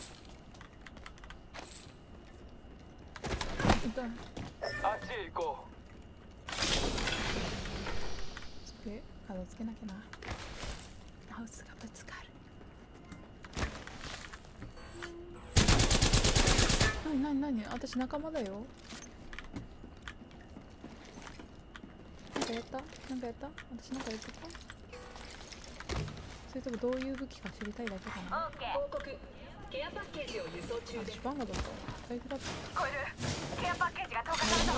[SPEAKER 2] 痛い。
[SPEAKER 6] あっちへ行こ
[SPEAKER 2] 机片付けなきゃな。マウスがぶつかる。なになになに、私仲間だよ。なんかやった？なんかやった？私なんかやってた？それともどういう武器か知りたいだけかな。
[SPEAKER 3] オッケー。報告。ケアパッケージを輸送中
[SPEAKER 2] あ、シュパンガだった。大丈夫だった。
[SPEAKER 3] 聞こえる。ケアパッケージが投下されたわ。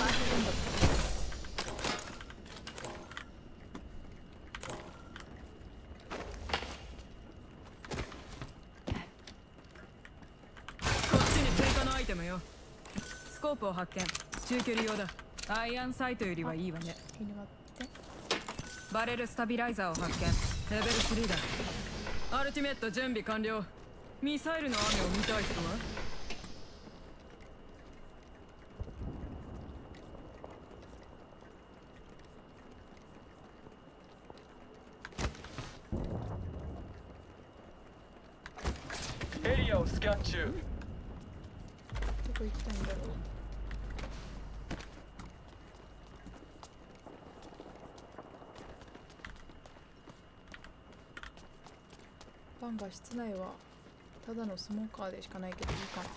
[SPEAKER 7] こっちに追加のアイテムよ。スコープを発見。中距離用だ。アイアンサイトよりはいいわね。
[SPEAKER 2] 広がって。
[SPEAKER 7] バレルスタビライザーを発見。レベル3だ。アルティメット準備完了。ミサイルの雨を見たい人は？
[SPEAKER 6] う。エリアをスキャン中。
[SPEAKER 2] どこ行きたいんだろう。バンが室内はただのスモーカーでしかないけどいいかな。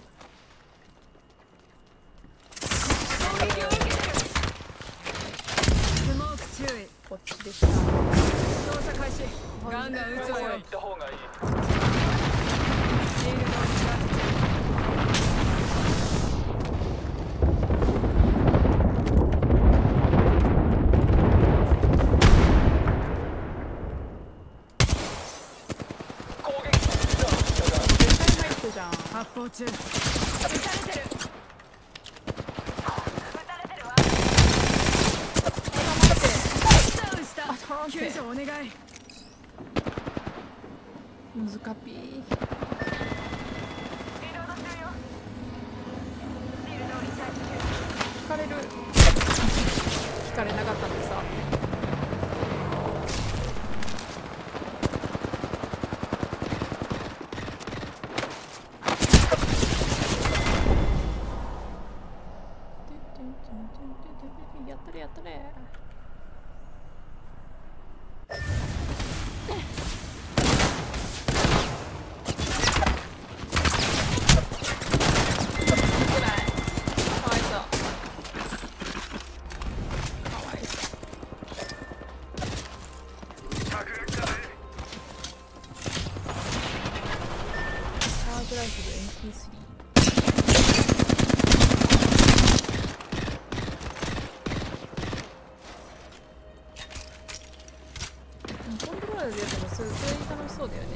[SPEAKER 7] スモーク注意。
[SPEAKER 2] こっちでした。
[SPEAKER 7] 操作開始。ガンガン撃つわよ。
[SPEAKER 6] 行った方がいい。
[SPEAKER 7] リングの内側。
[SPEAKER 6] 攻撃中だ。
[SPEAKER 2] 絶対入ってじゃん。
[SPEAKER 7] 発砲中。撃たれてる。
[SPEAKER 3] 撃たれてるわ。
[SPEAKER 7] ダウンした。救助お願い。
[SPEAKER 2] むずかぴー。
[SPEAKER 3] リロード中よ。シールドをリチャージ中。
[SPEAKER 2] 引かれる。引かれなかったんでさ。やったれやったれ。 ージライフル MP3。コントローラーでやってもそれ楽しそうだよね。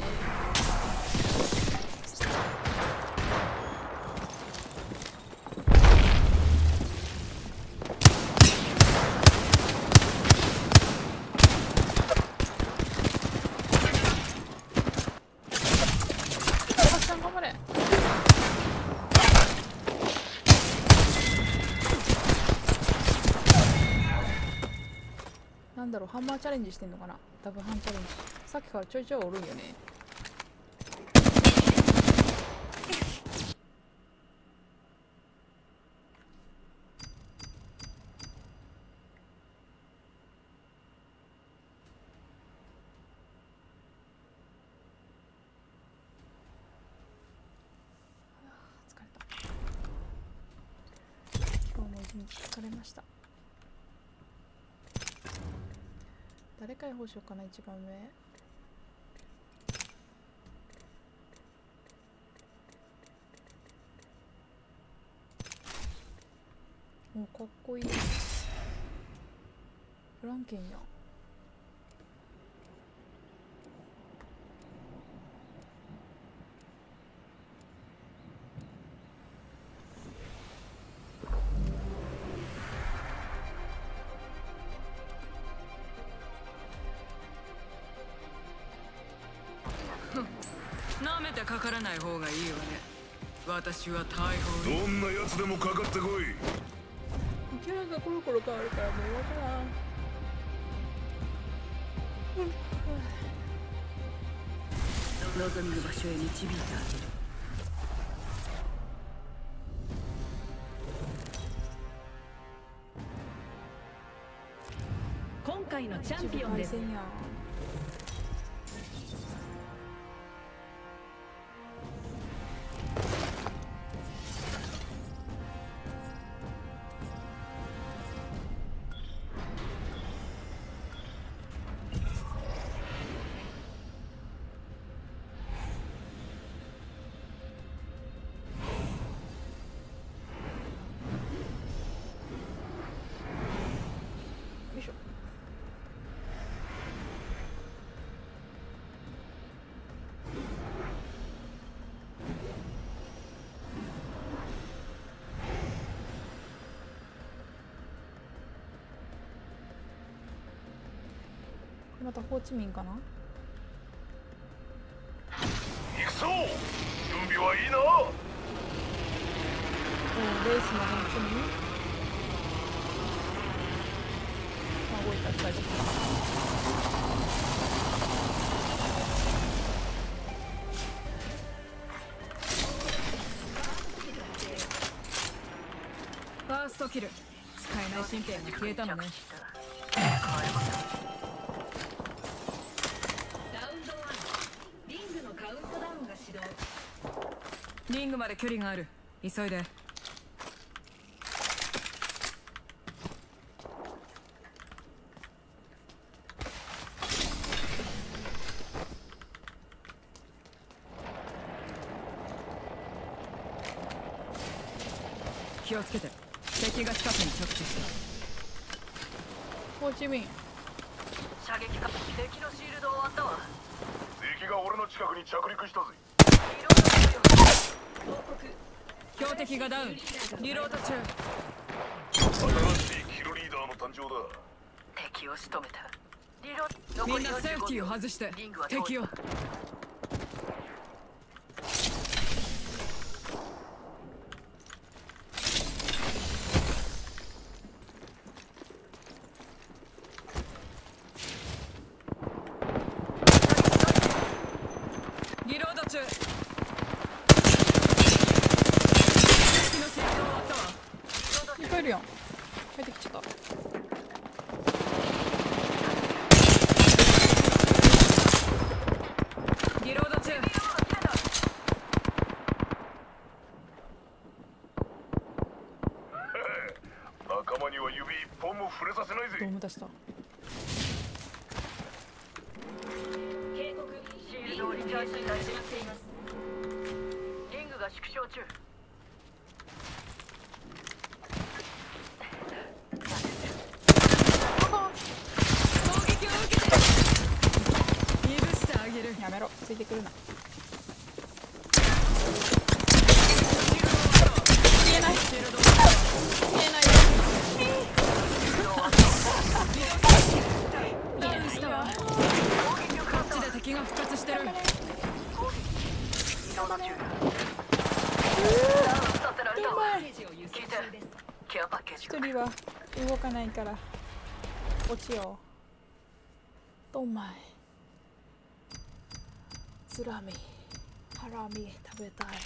[SPEAKER 2] なんだろう、ハンマーチャレンジしてんのかな。多分ハンチャレンジさっきからちょいちょいおるんよね。疲れた。今日も一日疲れました。誰解放しようかな。一番上お、かっこいい。フランケンや。
[SPEAKER 7] なめてかからない方がいいわね。私は大砲
[SPEAKER 8] どんなやつでもかかってこい。
[SPEAKER 2] キャラがコロコロ変わるからもうわからん。
[SPEAKER 7] 望みの場所へ導いてあげる。
[SPEAKER 1] 今回のチャンピオンです。
[SPEAKER 2] またホーチミンかな。
[SPEAKER 8] 行くぞ。準備はいいな。
[SPEAKER 2] レースの本当に動いた大丈夫。
[SPEAKER 7] ファーストキル。使えない神経が消えたのね。リングまで距離がある。急いで。気をつけて。敵が近くに着地した。
[SPEAKER 2] ホーチミン。
[SPEAKER 3] 射撃か。敵のシールド終わったわ。
[SPEAKER 8] 敵が俺の近くに着陸したぜ。
[SPEAKER 7] 標的がダウン。リロード中。
[SPEAKER 8] 新しいキルリーダーの誕生だ。
[SPEAKER 3] 敵を仕留めた。リロード。
[SPEAKER 7] みんなセーフティーを外して。敵を。リロード中。
[SPEAKER 2] 帰るやん。帰ってきちゃった。
[SPEAKER 7] リロード中。
[SPEAKER 8] 仲間には指一本も触れさせないぜ。
[SPEAKER 2] ドーム出した。
[SPEAKER 3] チャージ始まっています。リングが縮小中。
[SPEAKER 7] 攻撃を受けて許してあげる。
[SPEAKER 2] やめろ、ついてくるな。消えない消えない
[SPEAKER 7] ダウンしたわ。こっちで敵が復活してる。
[SPEAKER 3] 移動中だ。させられたわ。聞いて。ケアパッケージ。
[SPEAKER 2] 一人は動かないから落ちよう。どんまい。つらみ、ハラミ食べたい。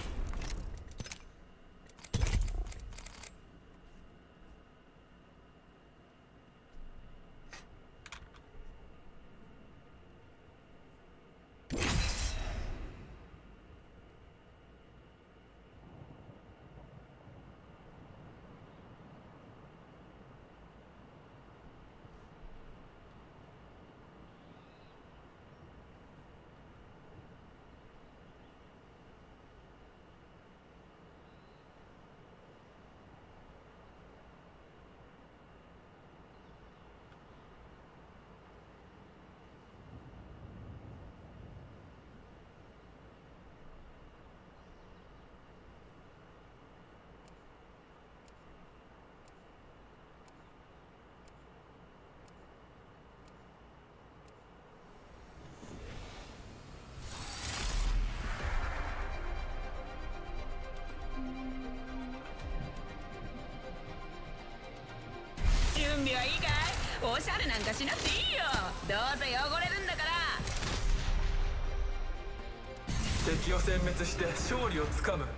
[SPEAKER 1] 準備はいいかい？おしゃれなんかしなくていいよ。どうせ汚れるんだから。
[SPEAKER 6] 敵を殲滅して勝利をつかむ。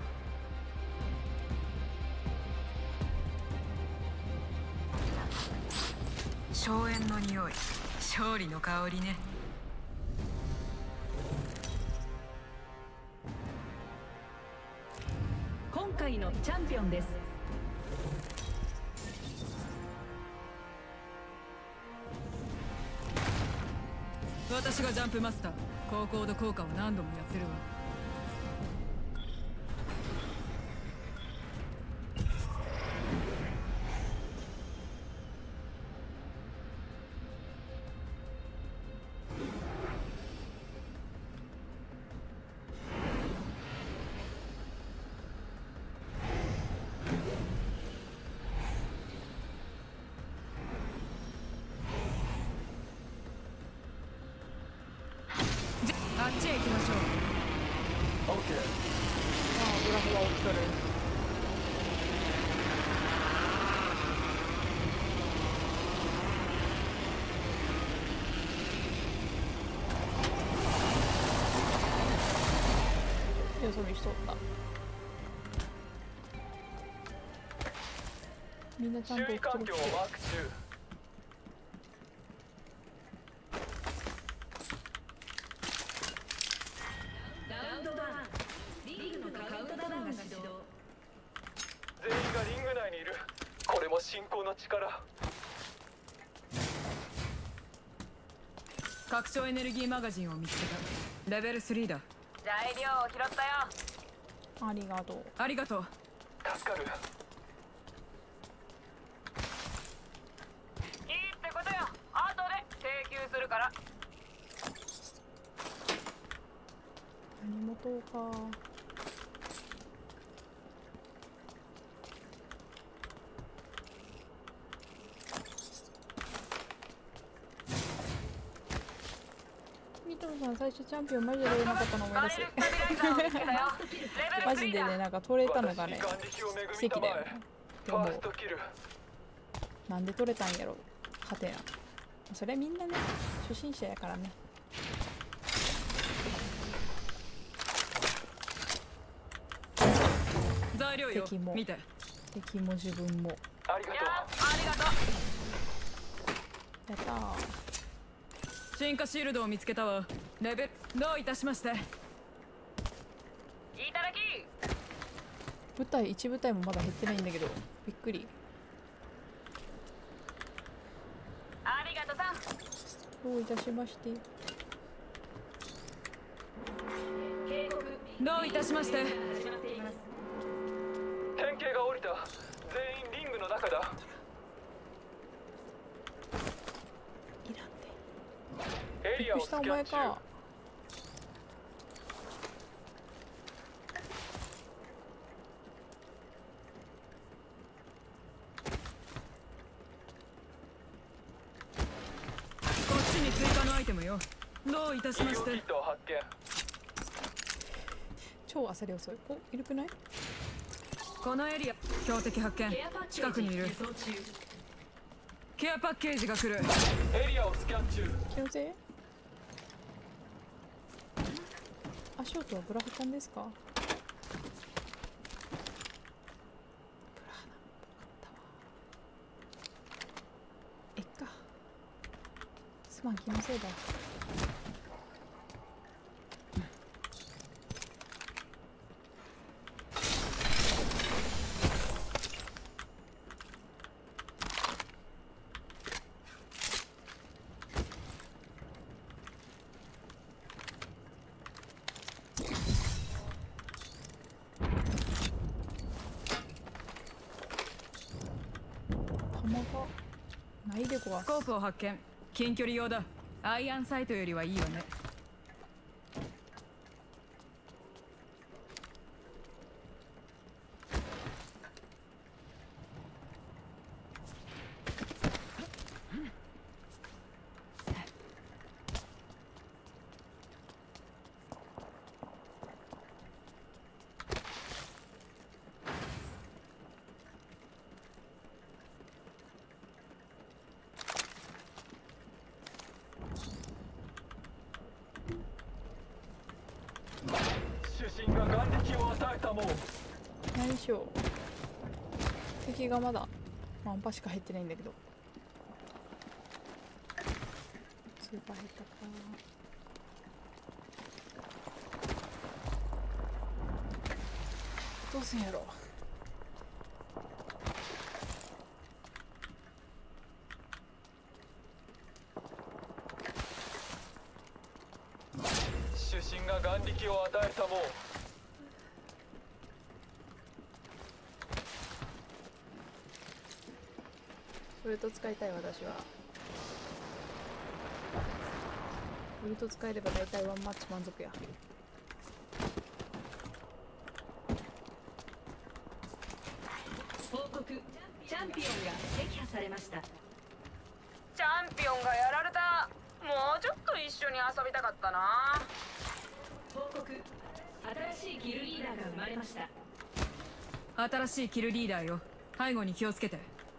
[SPEAKER 7] 荘園の匂い、勝利の香りね。
[SPEAKER 1] 今回のチャンピオンです。
[SPEAKER 7] 私がジャンプマスター。高高度効果を何度もやってるわ。あっちへ行きましょう。
[SPEAKER 6] オッケー。
[SPEAKER 2] ああ、グラフが起きとる。よそ見しとった。みんなちゃんと
[SPEAKER 6] 周囲環境をマーク中。全員がリング内にいる。これも信仰の力。
[SPEAKER 7] 拡張エネルギーマガジンを見つけた。レベル3だ。
[SPEAKER 3] 材料を拾ったよ。
[SPEAKER 2] ありがとう。
[SPEAKER 7] ありがとう。
[SPEAKER 6] 助かる。
[SPEAKER 3] いいってことよ。後で請求するから。
[SPEAKER 2] 何もとか。ミトロさん最初チャンピオンマジで出れなかったの思い出す。マジでね、なんか取れたのがね奇跡だよねって思う。なんで取れたんやろはてな。それみんなね初心者やからね。
[SPEAKER 7] 材料よ。
[SPEAKER 2] 敵も
[SPEAKER 7] 見て。
[SPEAKER 2] 敵も自分も。
[SPEAKER 6] ありがとう。
[SPEAKER 3] ありがとう。
[SPEAKER 2] やったー。
[SPEAKER 7] 進化シールドを見つけたわ。レベルどういたしまして。
[SPEAKER 3] いただき。
[SPEAKER 2] 部隊1部隊もまだ減ってないんだけどびっくり。
[SPEAKER 3] ありがとさん。
[SPEAKER 2] どういたしまして。
[SPEAKER 7] どういたしまして。
[SPEAKER 6] 典型が降りた。全員リングの中だ。
[SPEAKER 2] いらんて。
[SPEAKER 6] エリアをスキ
[SPEAKER 2] 下お
[SPEAKER 6] ャン中。
[SPEAKER 2] 前か。
[SPEAKER 7] こっちに追加のアイテムよ。どういたしまして
[SPEAKER 6] 医療キッ。トを発見。
[SPEAKER 2] 超あさり遅い。お、いるくない？
[SPEAKER 7] このエリア標的発見。近くにいる。ケアパッケージが来る。
[SPEAKER 6] エリアをスキャン中。
[SPEAKER 2] 気のせい？足音はブラハちゃんですか？ブラハなっぽかったわ。えっか。すまん、気のせいだ。弾がないでごわ
[SPEAKER 7] スコープを発見。近距離用だ。アイアンサイトよりはいいよね。
[SPEAKER 6] 主審が眼力を与えたもん。
[SPEAKER 2] 何しよう。敵がまだワンパしか入ってないんだけど。スーパー減ったか。どうすんやろ。
[SPEAKER 6] 主審が眼力を与えたもん。
[SPEAKER 2] ウルト使いたい私は。ウルト使えれば大体ワンマッチ満足や。
[SPEAKER 3] 報告。チャンピオンが撃破されました。
[SPEAKER 1] チャンピオンがやられた。もうちょっと一緒に遊びたかったな。
[SPEAKER 3] 報告。新しいキルリーダーが生まれました。
[SPEAKER 7] 新しいキルリーダーよ。背後に気をつけて。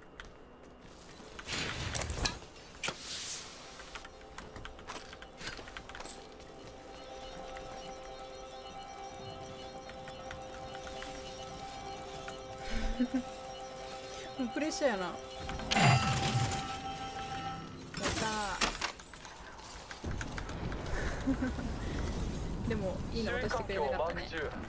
[SPEAKER 2] もうプレッシャーやな。やったー。でもいいの落としてくれなかったね。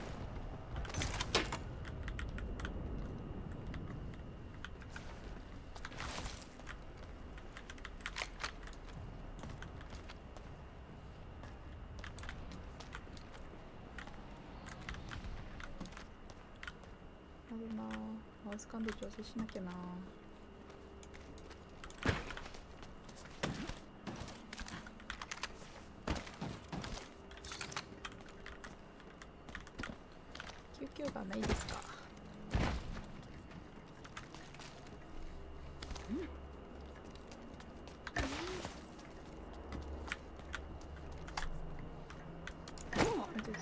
[SPEAKER 2] あるな。マウス感度調整しなきゃな。救急がないですか。です。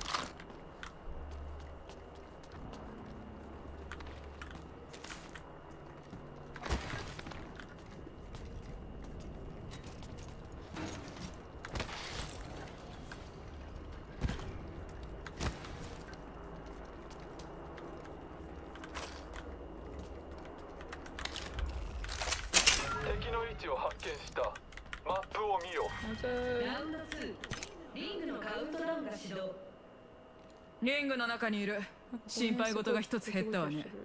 [SPEAKER 6] 敵の位置を発見した。マップを見よ。
[SPEAKER 3] ラウンド2。リングのカウントダウンが始動。
[SPEAKER 7] リングの中にいる。心配事が一つ減ったわね。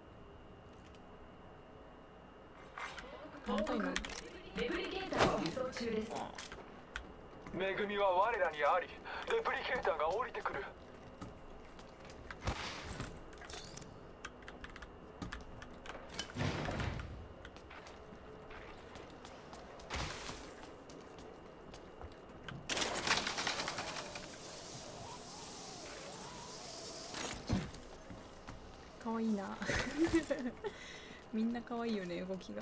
[SPEAKER 3] 報告。レプリケーターを輸送中です。
[SPEAKER 6] 恵みは我らにあり。レプリケーターが降りてくる。
[SPEAKER 2] 愛いなみんな可愛いよね、動きが。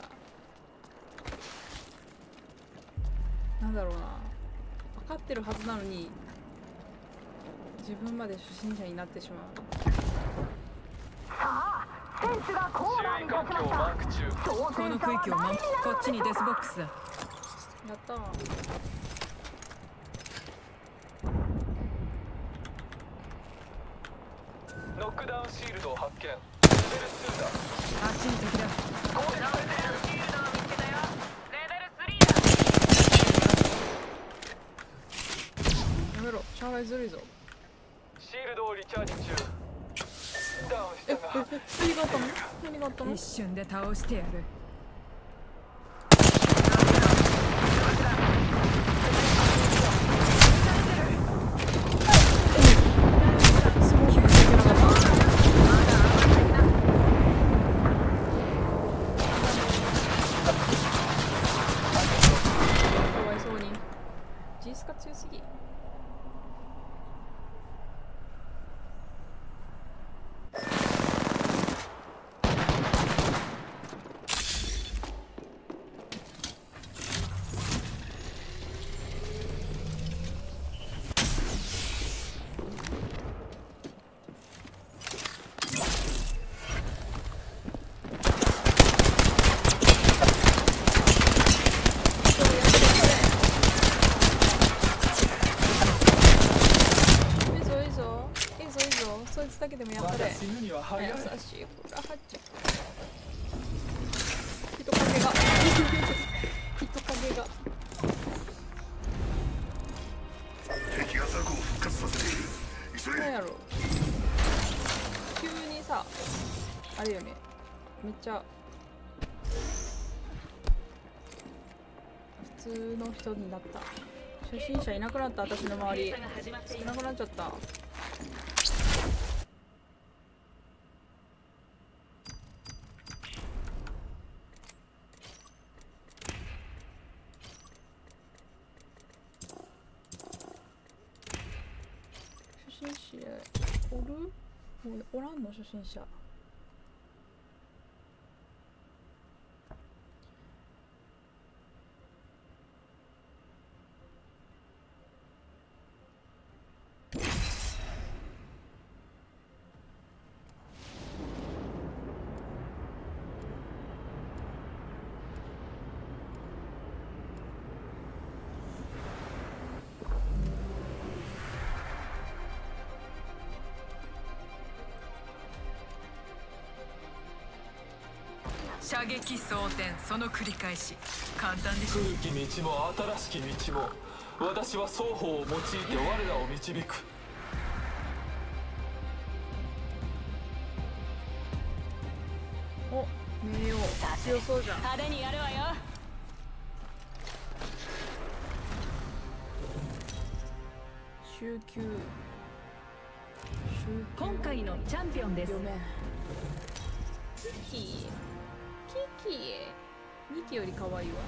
[SPEAKER 2] なんだろうな、分かってるはずなのに自分まで初心者になってしまう。
[SPEAKER 3] 選手がコーナーに立ちました。
[SPEAKER 7] この区域を守こっちにデスボックスだ。
[SPEAKER 2] やったー。
[SPEAKER 6] ノックダウンシールドを発見。レベル2だ。
[SPEAKER 7] あっちに敵だ。
[SPEAKER 3] コーナーでシールドを見つけたよ。レベル3だ。
[SPEAKER 2] やめろ、シャーライずるいぞ。
[SPEAKER 6] シールドをリチャージ中。ダウンしたが
[SPEAKER 2] 何があったの？何があったの？
[SPEAKER 7] 一瞬で倒してやる。
[SPEAKER 2] かわいそうに。ジースが強すぎ。そいつだけでもやったで。
[SPEAKER 6] 死ぬには早い。
[SPEAKER 2] 優しい。ほら、はっちゃう。人影が。人影が。
[SPEAKER 8] 敵がザコを復活させている。急げ。
[SPEAKER 2] なんやろ。急にさ、あれよね。めっちゃ。普通の人になった。初心者いなくなった、私の周り。いなくなっちゃった。初心者おる？もうおらんの初心者。
[SPEAKER 7] 射撃装填、その繰り返し。簡単でしょ。
[SPEAKER 6] 古き道も新しき道も、私は双方を用いて我らを導く。
[SPEAKER 2] お、名誉強そうじゃん。
[SPEAKER 1] 派手にやるわよ。
[SPEAKER 2] 週休。
[SPEAKER 1] 今回のチャンピオンです。
[SPEAKER 2] 読めん。キキミキより可愛いわ。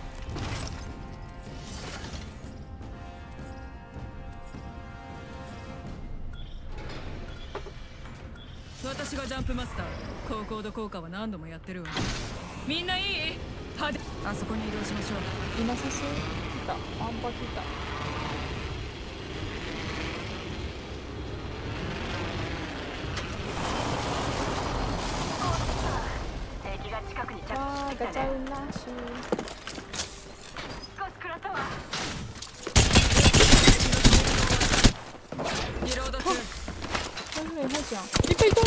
[SPEAKER 7] 私がジャンプマスター。高高度効果は何度もやってるわ。みんないい？派手。あそこに移動しましょう。
[SPEAKER 2] いなさそう。来た。アンパ来た。
[SPEAKER 3] 敵が近くに着地
[SPEAKER 2] あー、
[SPEAKER 3] してきたね。
[SPEAKER 2] ガチャウンラッシュ。
[SPEAKER 3] 少し食らったわ。
[SPEAKER 7] リロード中。
[SPEAKER 2] はいはい、はいじゃん。いっぱいいたー。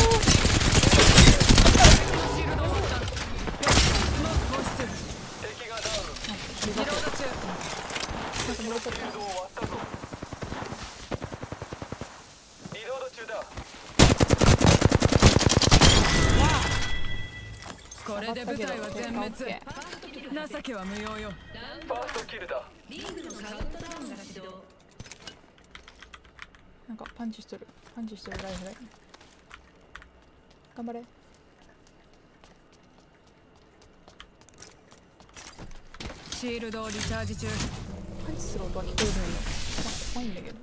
[SPEAKER 7] シールドを持った。スモーク放出。
[SPEAKER 6] 敵がダウン。
[SPEAKER 7] リロード中。
[SPEAKER 2] なんかもらっちゃっ
[SPEAKER 6] シールドを割ったぞ。リロード中だ。
[SPEAKER 7] これで部隊は全滅。情けは無用よ。
[SPEAKER 6] ファーストキルだ。
[SPEAKER 2] なんかパンチしとる。パンチしてるライフライン。頑張れ。
[SPEAKER 7] シールドをリチャージ中。
[SPEAKER 2] パンチする音は聞こえるんよ。怖いんだけど。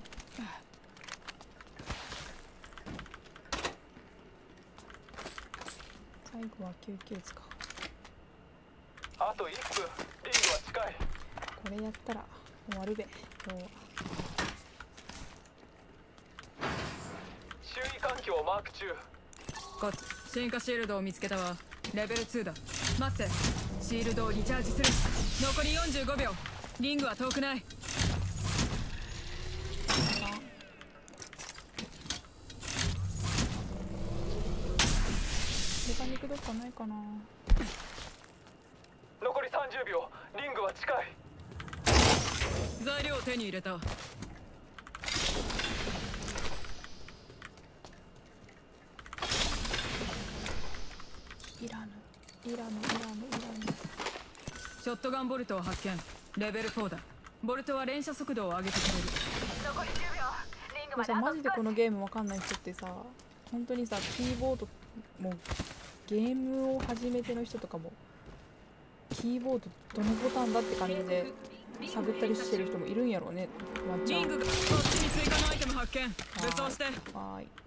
[SPEAKER 2] 僕は休憩使う。
[SPEAKER 6] あと1分。リングは近い。
[SPEAKER 2] これやったら終わるべ今日は。
[SPEAKER 6] 周囲環境をマーク中。
[SPEAKER 7] こっち進化シールドを見つけたわ。レベル2だ。待って、シールドをリチャージする。残り45秒。リングは遠くない。
[SPEAKER 2] メカニックどっかないかな。
[SPEAKER 6] 残り30秒。リングは近い。
[SPEAKER 7] 材料を手に入れた。
[SPEAKER 2] いらぬ。
[SPEAKER 7] ショットガンボルトを発見。レベル4だ。ボルトは連射速度を上げてくれる。
[SPEAKER 3] 残り10秒。リング
[SPEAKER 2] これさ、
[SPEAKER 3] まであと
[SPEAKER 2] マジでこのゲームわかんない人ってさ、本当にさ、キーボードもうゲームを始めての人とかもキーボードどのボタンだって感じで探ったりしてる人もいるんやろうね。ワンチャン。
[SPEAKER 7] リングがこっちに追加のアイテム発見。武装して。
[SPEAKER 2] わーい。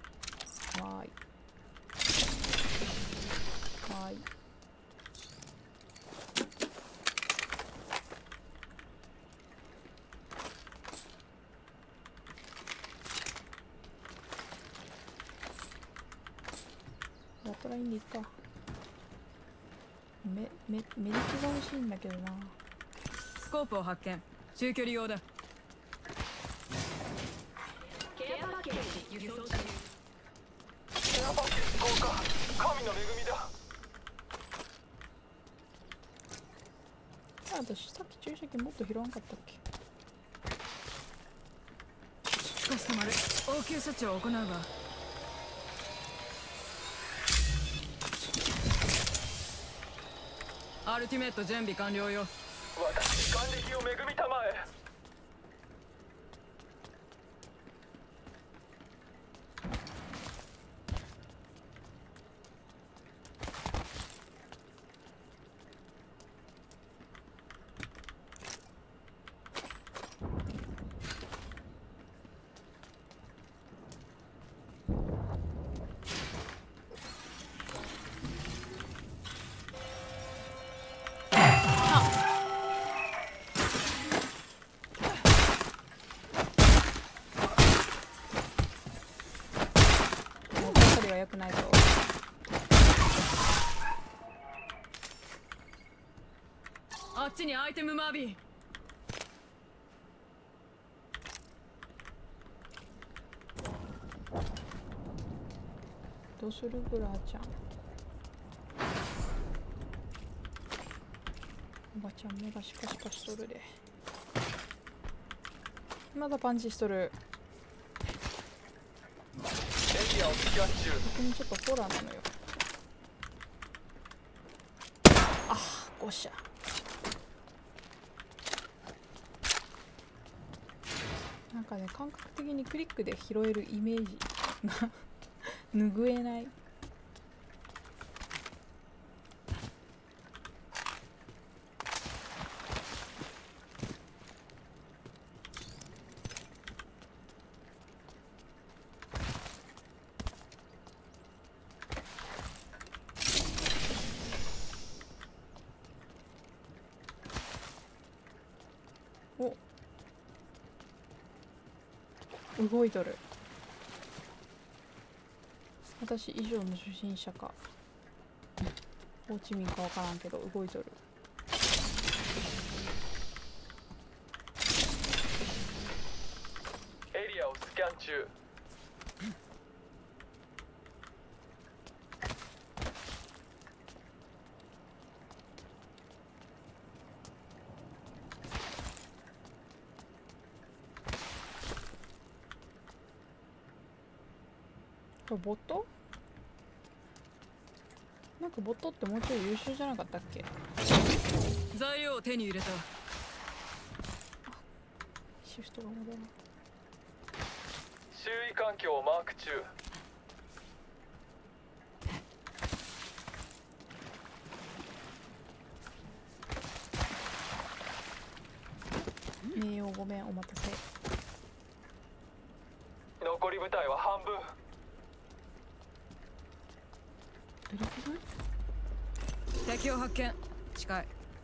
[SPEAKER 2] ラトラインでいっか。メディキが欲しいんだけどな。
[SPEAKER 7] スコープを発見。中距離用だ。
[SPEAKER 6] ケアパッケージ交換。神の恵みだ。
[SPEAKER 2] 私さっき注射器もっと拾わんかったっけ。
[SPEAKER 7] かしこまる。応急処置を行うわ。アルティメット準備完了よ。
[SPEAKER 6] 私還暦を恵みたまえ。
[SPEAKER 2] 良くないぞ。
[SPEAKER 7] あっちにアイテムマービー。
[SPEAKER 2] どうするブラちゃん。おばちゃん目がシカシカしとるで。まだパンチしとる。
[SPEAKER 6] エリアをスキャン中。
[SPEAKER 2] 逆にちょっとホラーなのよ。あー、ゴシャ。なんかね、感覚的にクリックで拾えるイメージが拭えない。お、動いとる。私以上の初心者かホーチミンかわからんけど動いとる。
[SPEAKER 6] エリアをスキャン中。
[SPEAKER 2] これボット？なんかボットってもうちょい優秀じゃなかったっけ？
[SPEAKER 7] 材料を手に入れた。
[SPEAKER 2] シフトが戻らない。
[SPEAKER 6] 周囲環境をマーク中。
[SPEAKER 2] 名誉ごめん、お待たせ。
[SPEAKER 6] 残り部隊は半分。
[SPEAKER 2] どれくらい？
[SPEAKER 7] 敵を発見。近い。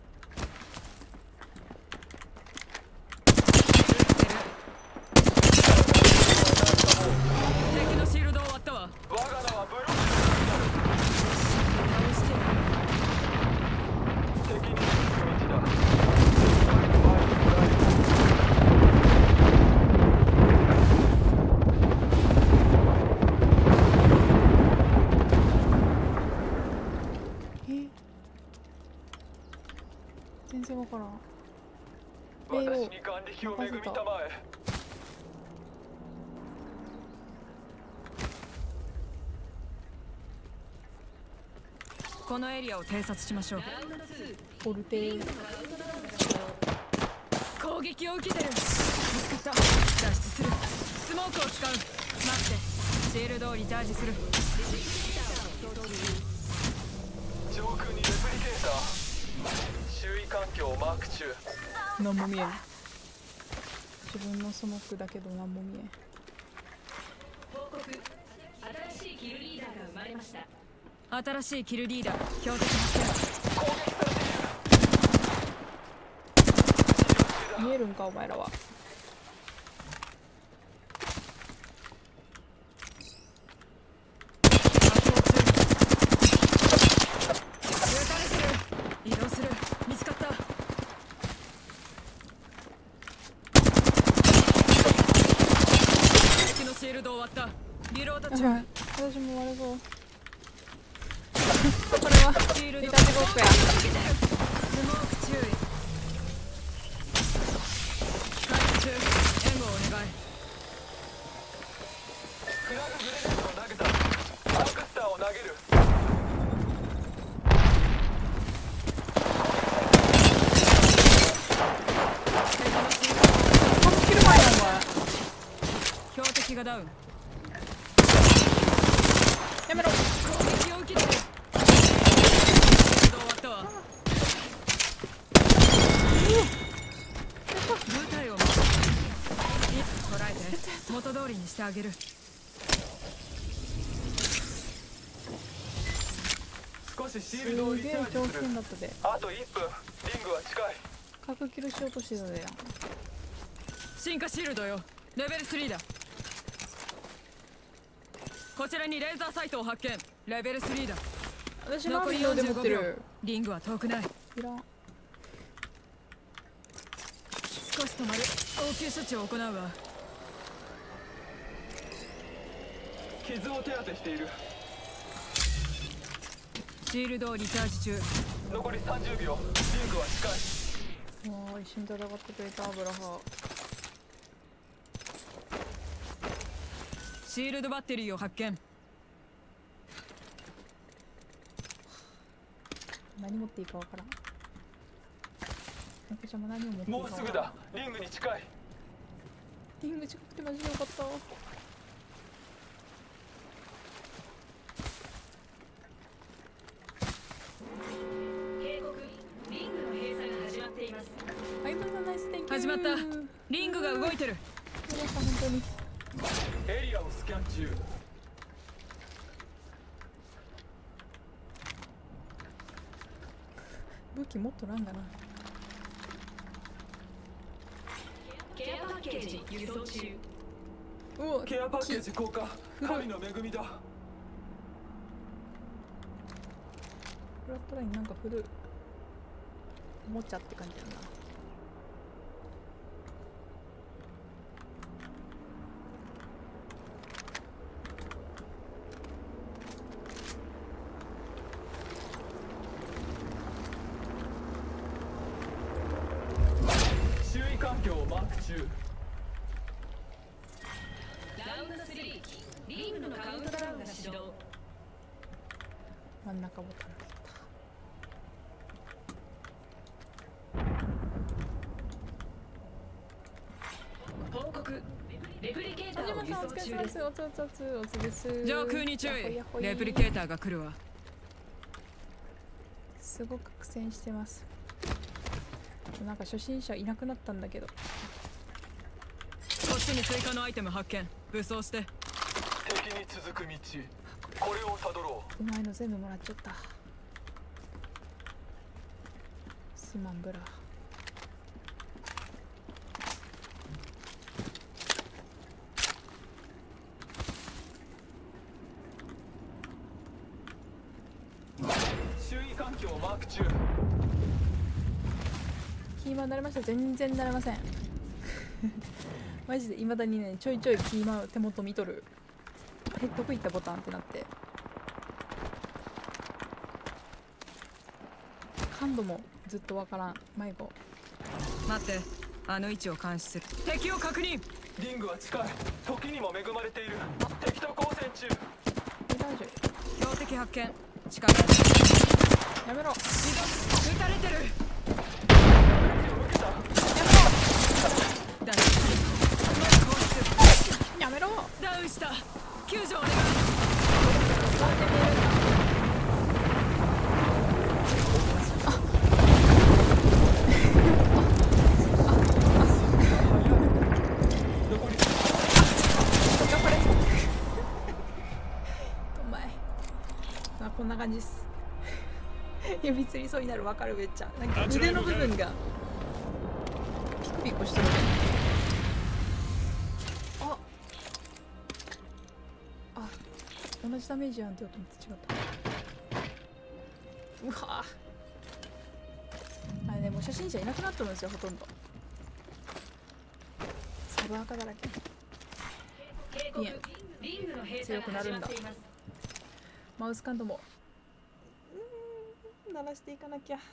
[SPEAKER 7] 敵のシールドを割ったわ。
[SPEAKER 6] 我が名はブロック
[SPEAKER 7] 倒して
[SPEAKER 6] 敵に続く道だ。
[SPEAKER 2] 全然わからん。
[SPEAKER 6] 私に眼力を恵みたまえ。
[SPEAKER 7] このエリアを偵察しましょう。
[SPEAKER 2] ポルテー。
[SPEAKER 7] 攻撃を受けてる。見つかった。脱出する。スモークを使う。待って。シールドをリチャージする。
[SPEAKER 6] 上空にレプリケーター。周囲環境をマーク中。
[SPEAKER 2] 何も見えん。自分のスモークだけど何も見えん。
[SPEAKER 1] 報告。新しいキルリーダーが生まれました。
[SPEAKER 7] 新しいキルリーダー。標的発
[SPEAKER 2] 見えるんかお前らは。
[SPEAKER 7] 移動する。見つかった。敵のシールドを割った。リロード中。
[SPEAKER 2] 私も割れそう。これは
[SPEAKER 7] シールド
[SPEAKER 2] リタージゴックや。
[SPEAKER 7] スモーク注意。回避中。援護をお願い。
[SPEAKER 6] フラググレネードを投げた。アークスターを投げる。
[SPEAKER 2] スキル前やんお前。
[SPEAKER 7] 標的がダウン。
[SPEAKER 2] やめろ。
[SPEAKER 7] 攻撃を受けてる。シールド終わったわ。部隊を捕らえて元通りにしてあげる。
[SPEAKER 6] 少しシールドをリチ
[SPEAKER 2] すげえ条
[SPEAKER 6] ャージする。
[SPEAKER 2] 件だったで。
[SPEAKER 6] あと1分。リングは近い。
[SPEAKER 2] 核キルしようとしてたでやん。
[SPEAKER 7] 進化シールドよ。レベル3だ。こちらにレーザーサイトを発見。レベル3だ。
[SPEAKER 2] 私何
[SPEAKER 7] 残り
[SPEAKER 2] 秒で持っ
[SPEAKER 7] 45秒
[SPEAKER 2] てる。。
[SPEAKER 7] リングは遠くない。
[SPEAKER 2] いらん。
[SPEAKER 7] 少し止まる。応急処置を行うわ。
[SPEAKER 6] 傷を手当てしている。
[SPEAKER 7] シールドをリチャージ中。
[SPEAKER 6] 残り30秒。リングは近い。
[SPEAKER 2] もう一緒に戦ってくれたブラハ。
[SPEAKER 7] シールドバッテリーを発見。
[SPEAKER 2] 何持っていいかわからん。猫ちゃんも何を持っていいか
[SPEAKER 6] もう
[SPEAKER 2] わからん。
[SPEAKER 6] すぐだ。リングに近い。
[SPEAKER 2] リング近くてマジでよかった。
[SPEAKER 1] 警告。リングの閉鎖が始まっています。
[SPEAKER 2] はいブラナイステンキュー。
[SPEAKER 7] 始まった。リングが動いてる。
[SPEAKER 2] ブラさん本当に。
[SPEAKER 6] エリアをスキャン中。
[SPEAKER 2] 武器持っとらんがな。
[SPEAKER 1] ケアパッケージ輸送中。
[SPEAKER 2] うわ
[SPEAKER 6] ケアパッケージ降下。神の恵みだ。
[SPEAKER 2] フラットラインなんか古いおもちゃって感じだな。
[SPEAKER 6] 周囲環境をマーク中。
[SPEAKER 1] ラウンド3。リングのカウントダウンが始動。
[SPEAKER 2] 真ん中ボタンだった。
[SPEAKER 1] 報告。レプリケーターを輸
[SPEAKER 2] はじめさんお
[SPEAKER 1] 送中です。
[SPEAKER 2] 疲れ様です。おつおつおつおつです。
[SPEAKER 7] 上空に注意
[SPEAKER 2] やほやほ。い
[SPEAKER 7] レプリケーターが来るわ。
[SPEAKER 2] すごく苦戦してます。なんか初心者いなくなったんだけど。
[SPEAKER 7] こっちに追加のアイテム発見。武装して。
[SPEAKER 6] 敵に続く道。これをたどろう。
[SPEAKER 2] うまいの全部もらっちゃった。 キマンブラ
[SPEAKER 6] 周囲環境をマーク中。
[SPEAKER 2] キーマン慣れました。全然慣れませんマジでいまだにね、ちょいちょいキーマン手元見とる。どこ行ったボタンってなって、感度もずっとわからん。迷子。
[SPEAKER 7] 待って、あの位置を監視する。敵を確認。
[SPEAKER 6] リングは近い。時にも恵まれている。敵と交戦中。
[SPEAKER 2] 大丈夫。
[SPEAKER 7] 標的発見。近く。
[SPEAKER 2] やめろ。
[SPEAKER 7] 撃たれてる。ダウン。
[SPEAKER 2] やめろ。
[SPEAKER 7] ダウンした。救助お願い。
[SPEAKER 2] お前。まあこんな感じです。指つりそうになる。わかる。めっちゃなんか腕の部分がピクピクしてる。同じダメージやんって言おうと思って違った。うわあれね、もう初心者いなくなってるんですよ、ほとんど。サブアカだらけ。いえ、強くなるんだ。マウス感度も鳴らしていかなきゃ。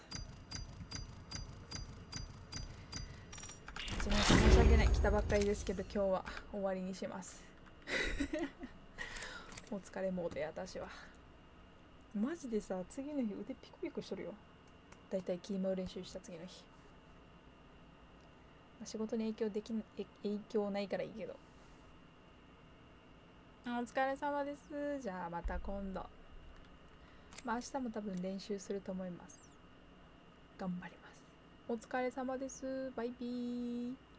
[SPEAKER 2] すみません、申し訳ない。来たばっかりですけど今日は終わりにしますお疲れモードや。私はマジでさ、次の日腕ピクピクしとるよ。だいたいキーマン練習した次の日。仕事に影響ないからいいけど。お疲れ様です。じゃあまた今度。明日も多分練習すると思います。頑張ります。お疲れ様です。バイビー。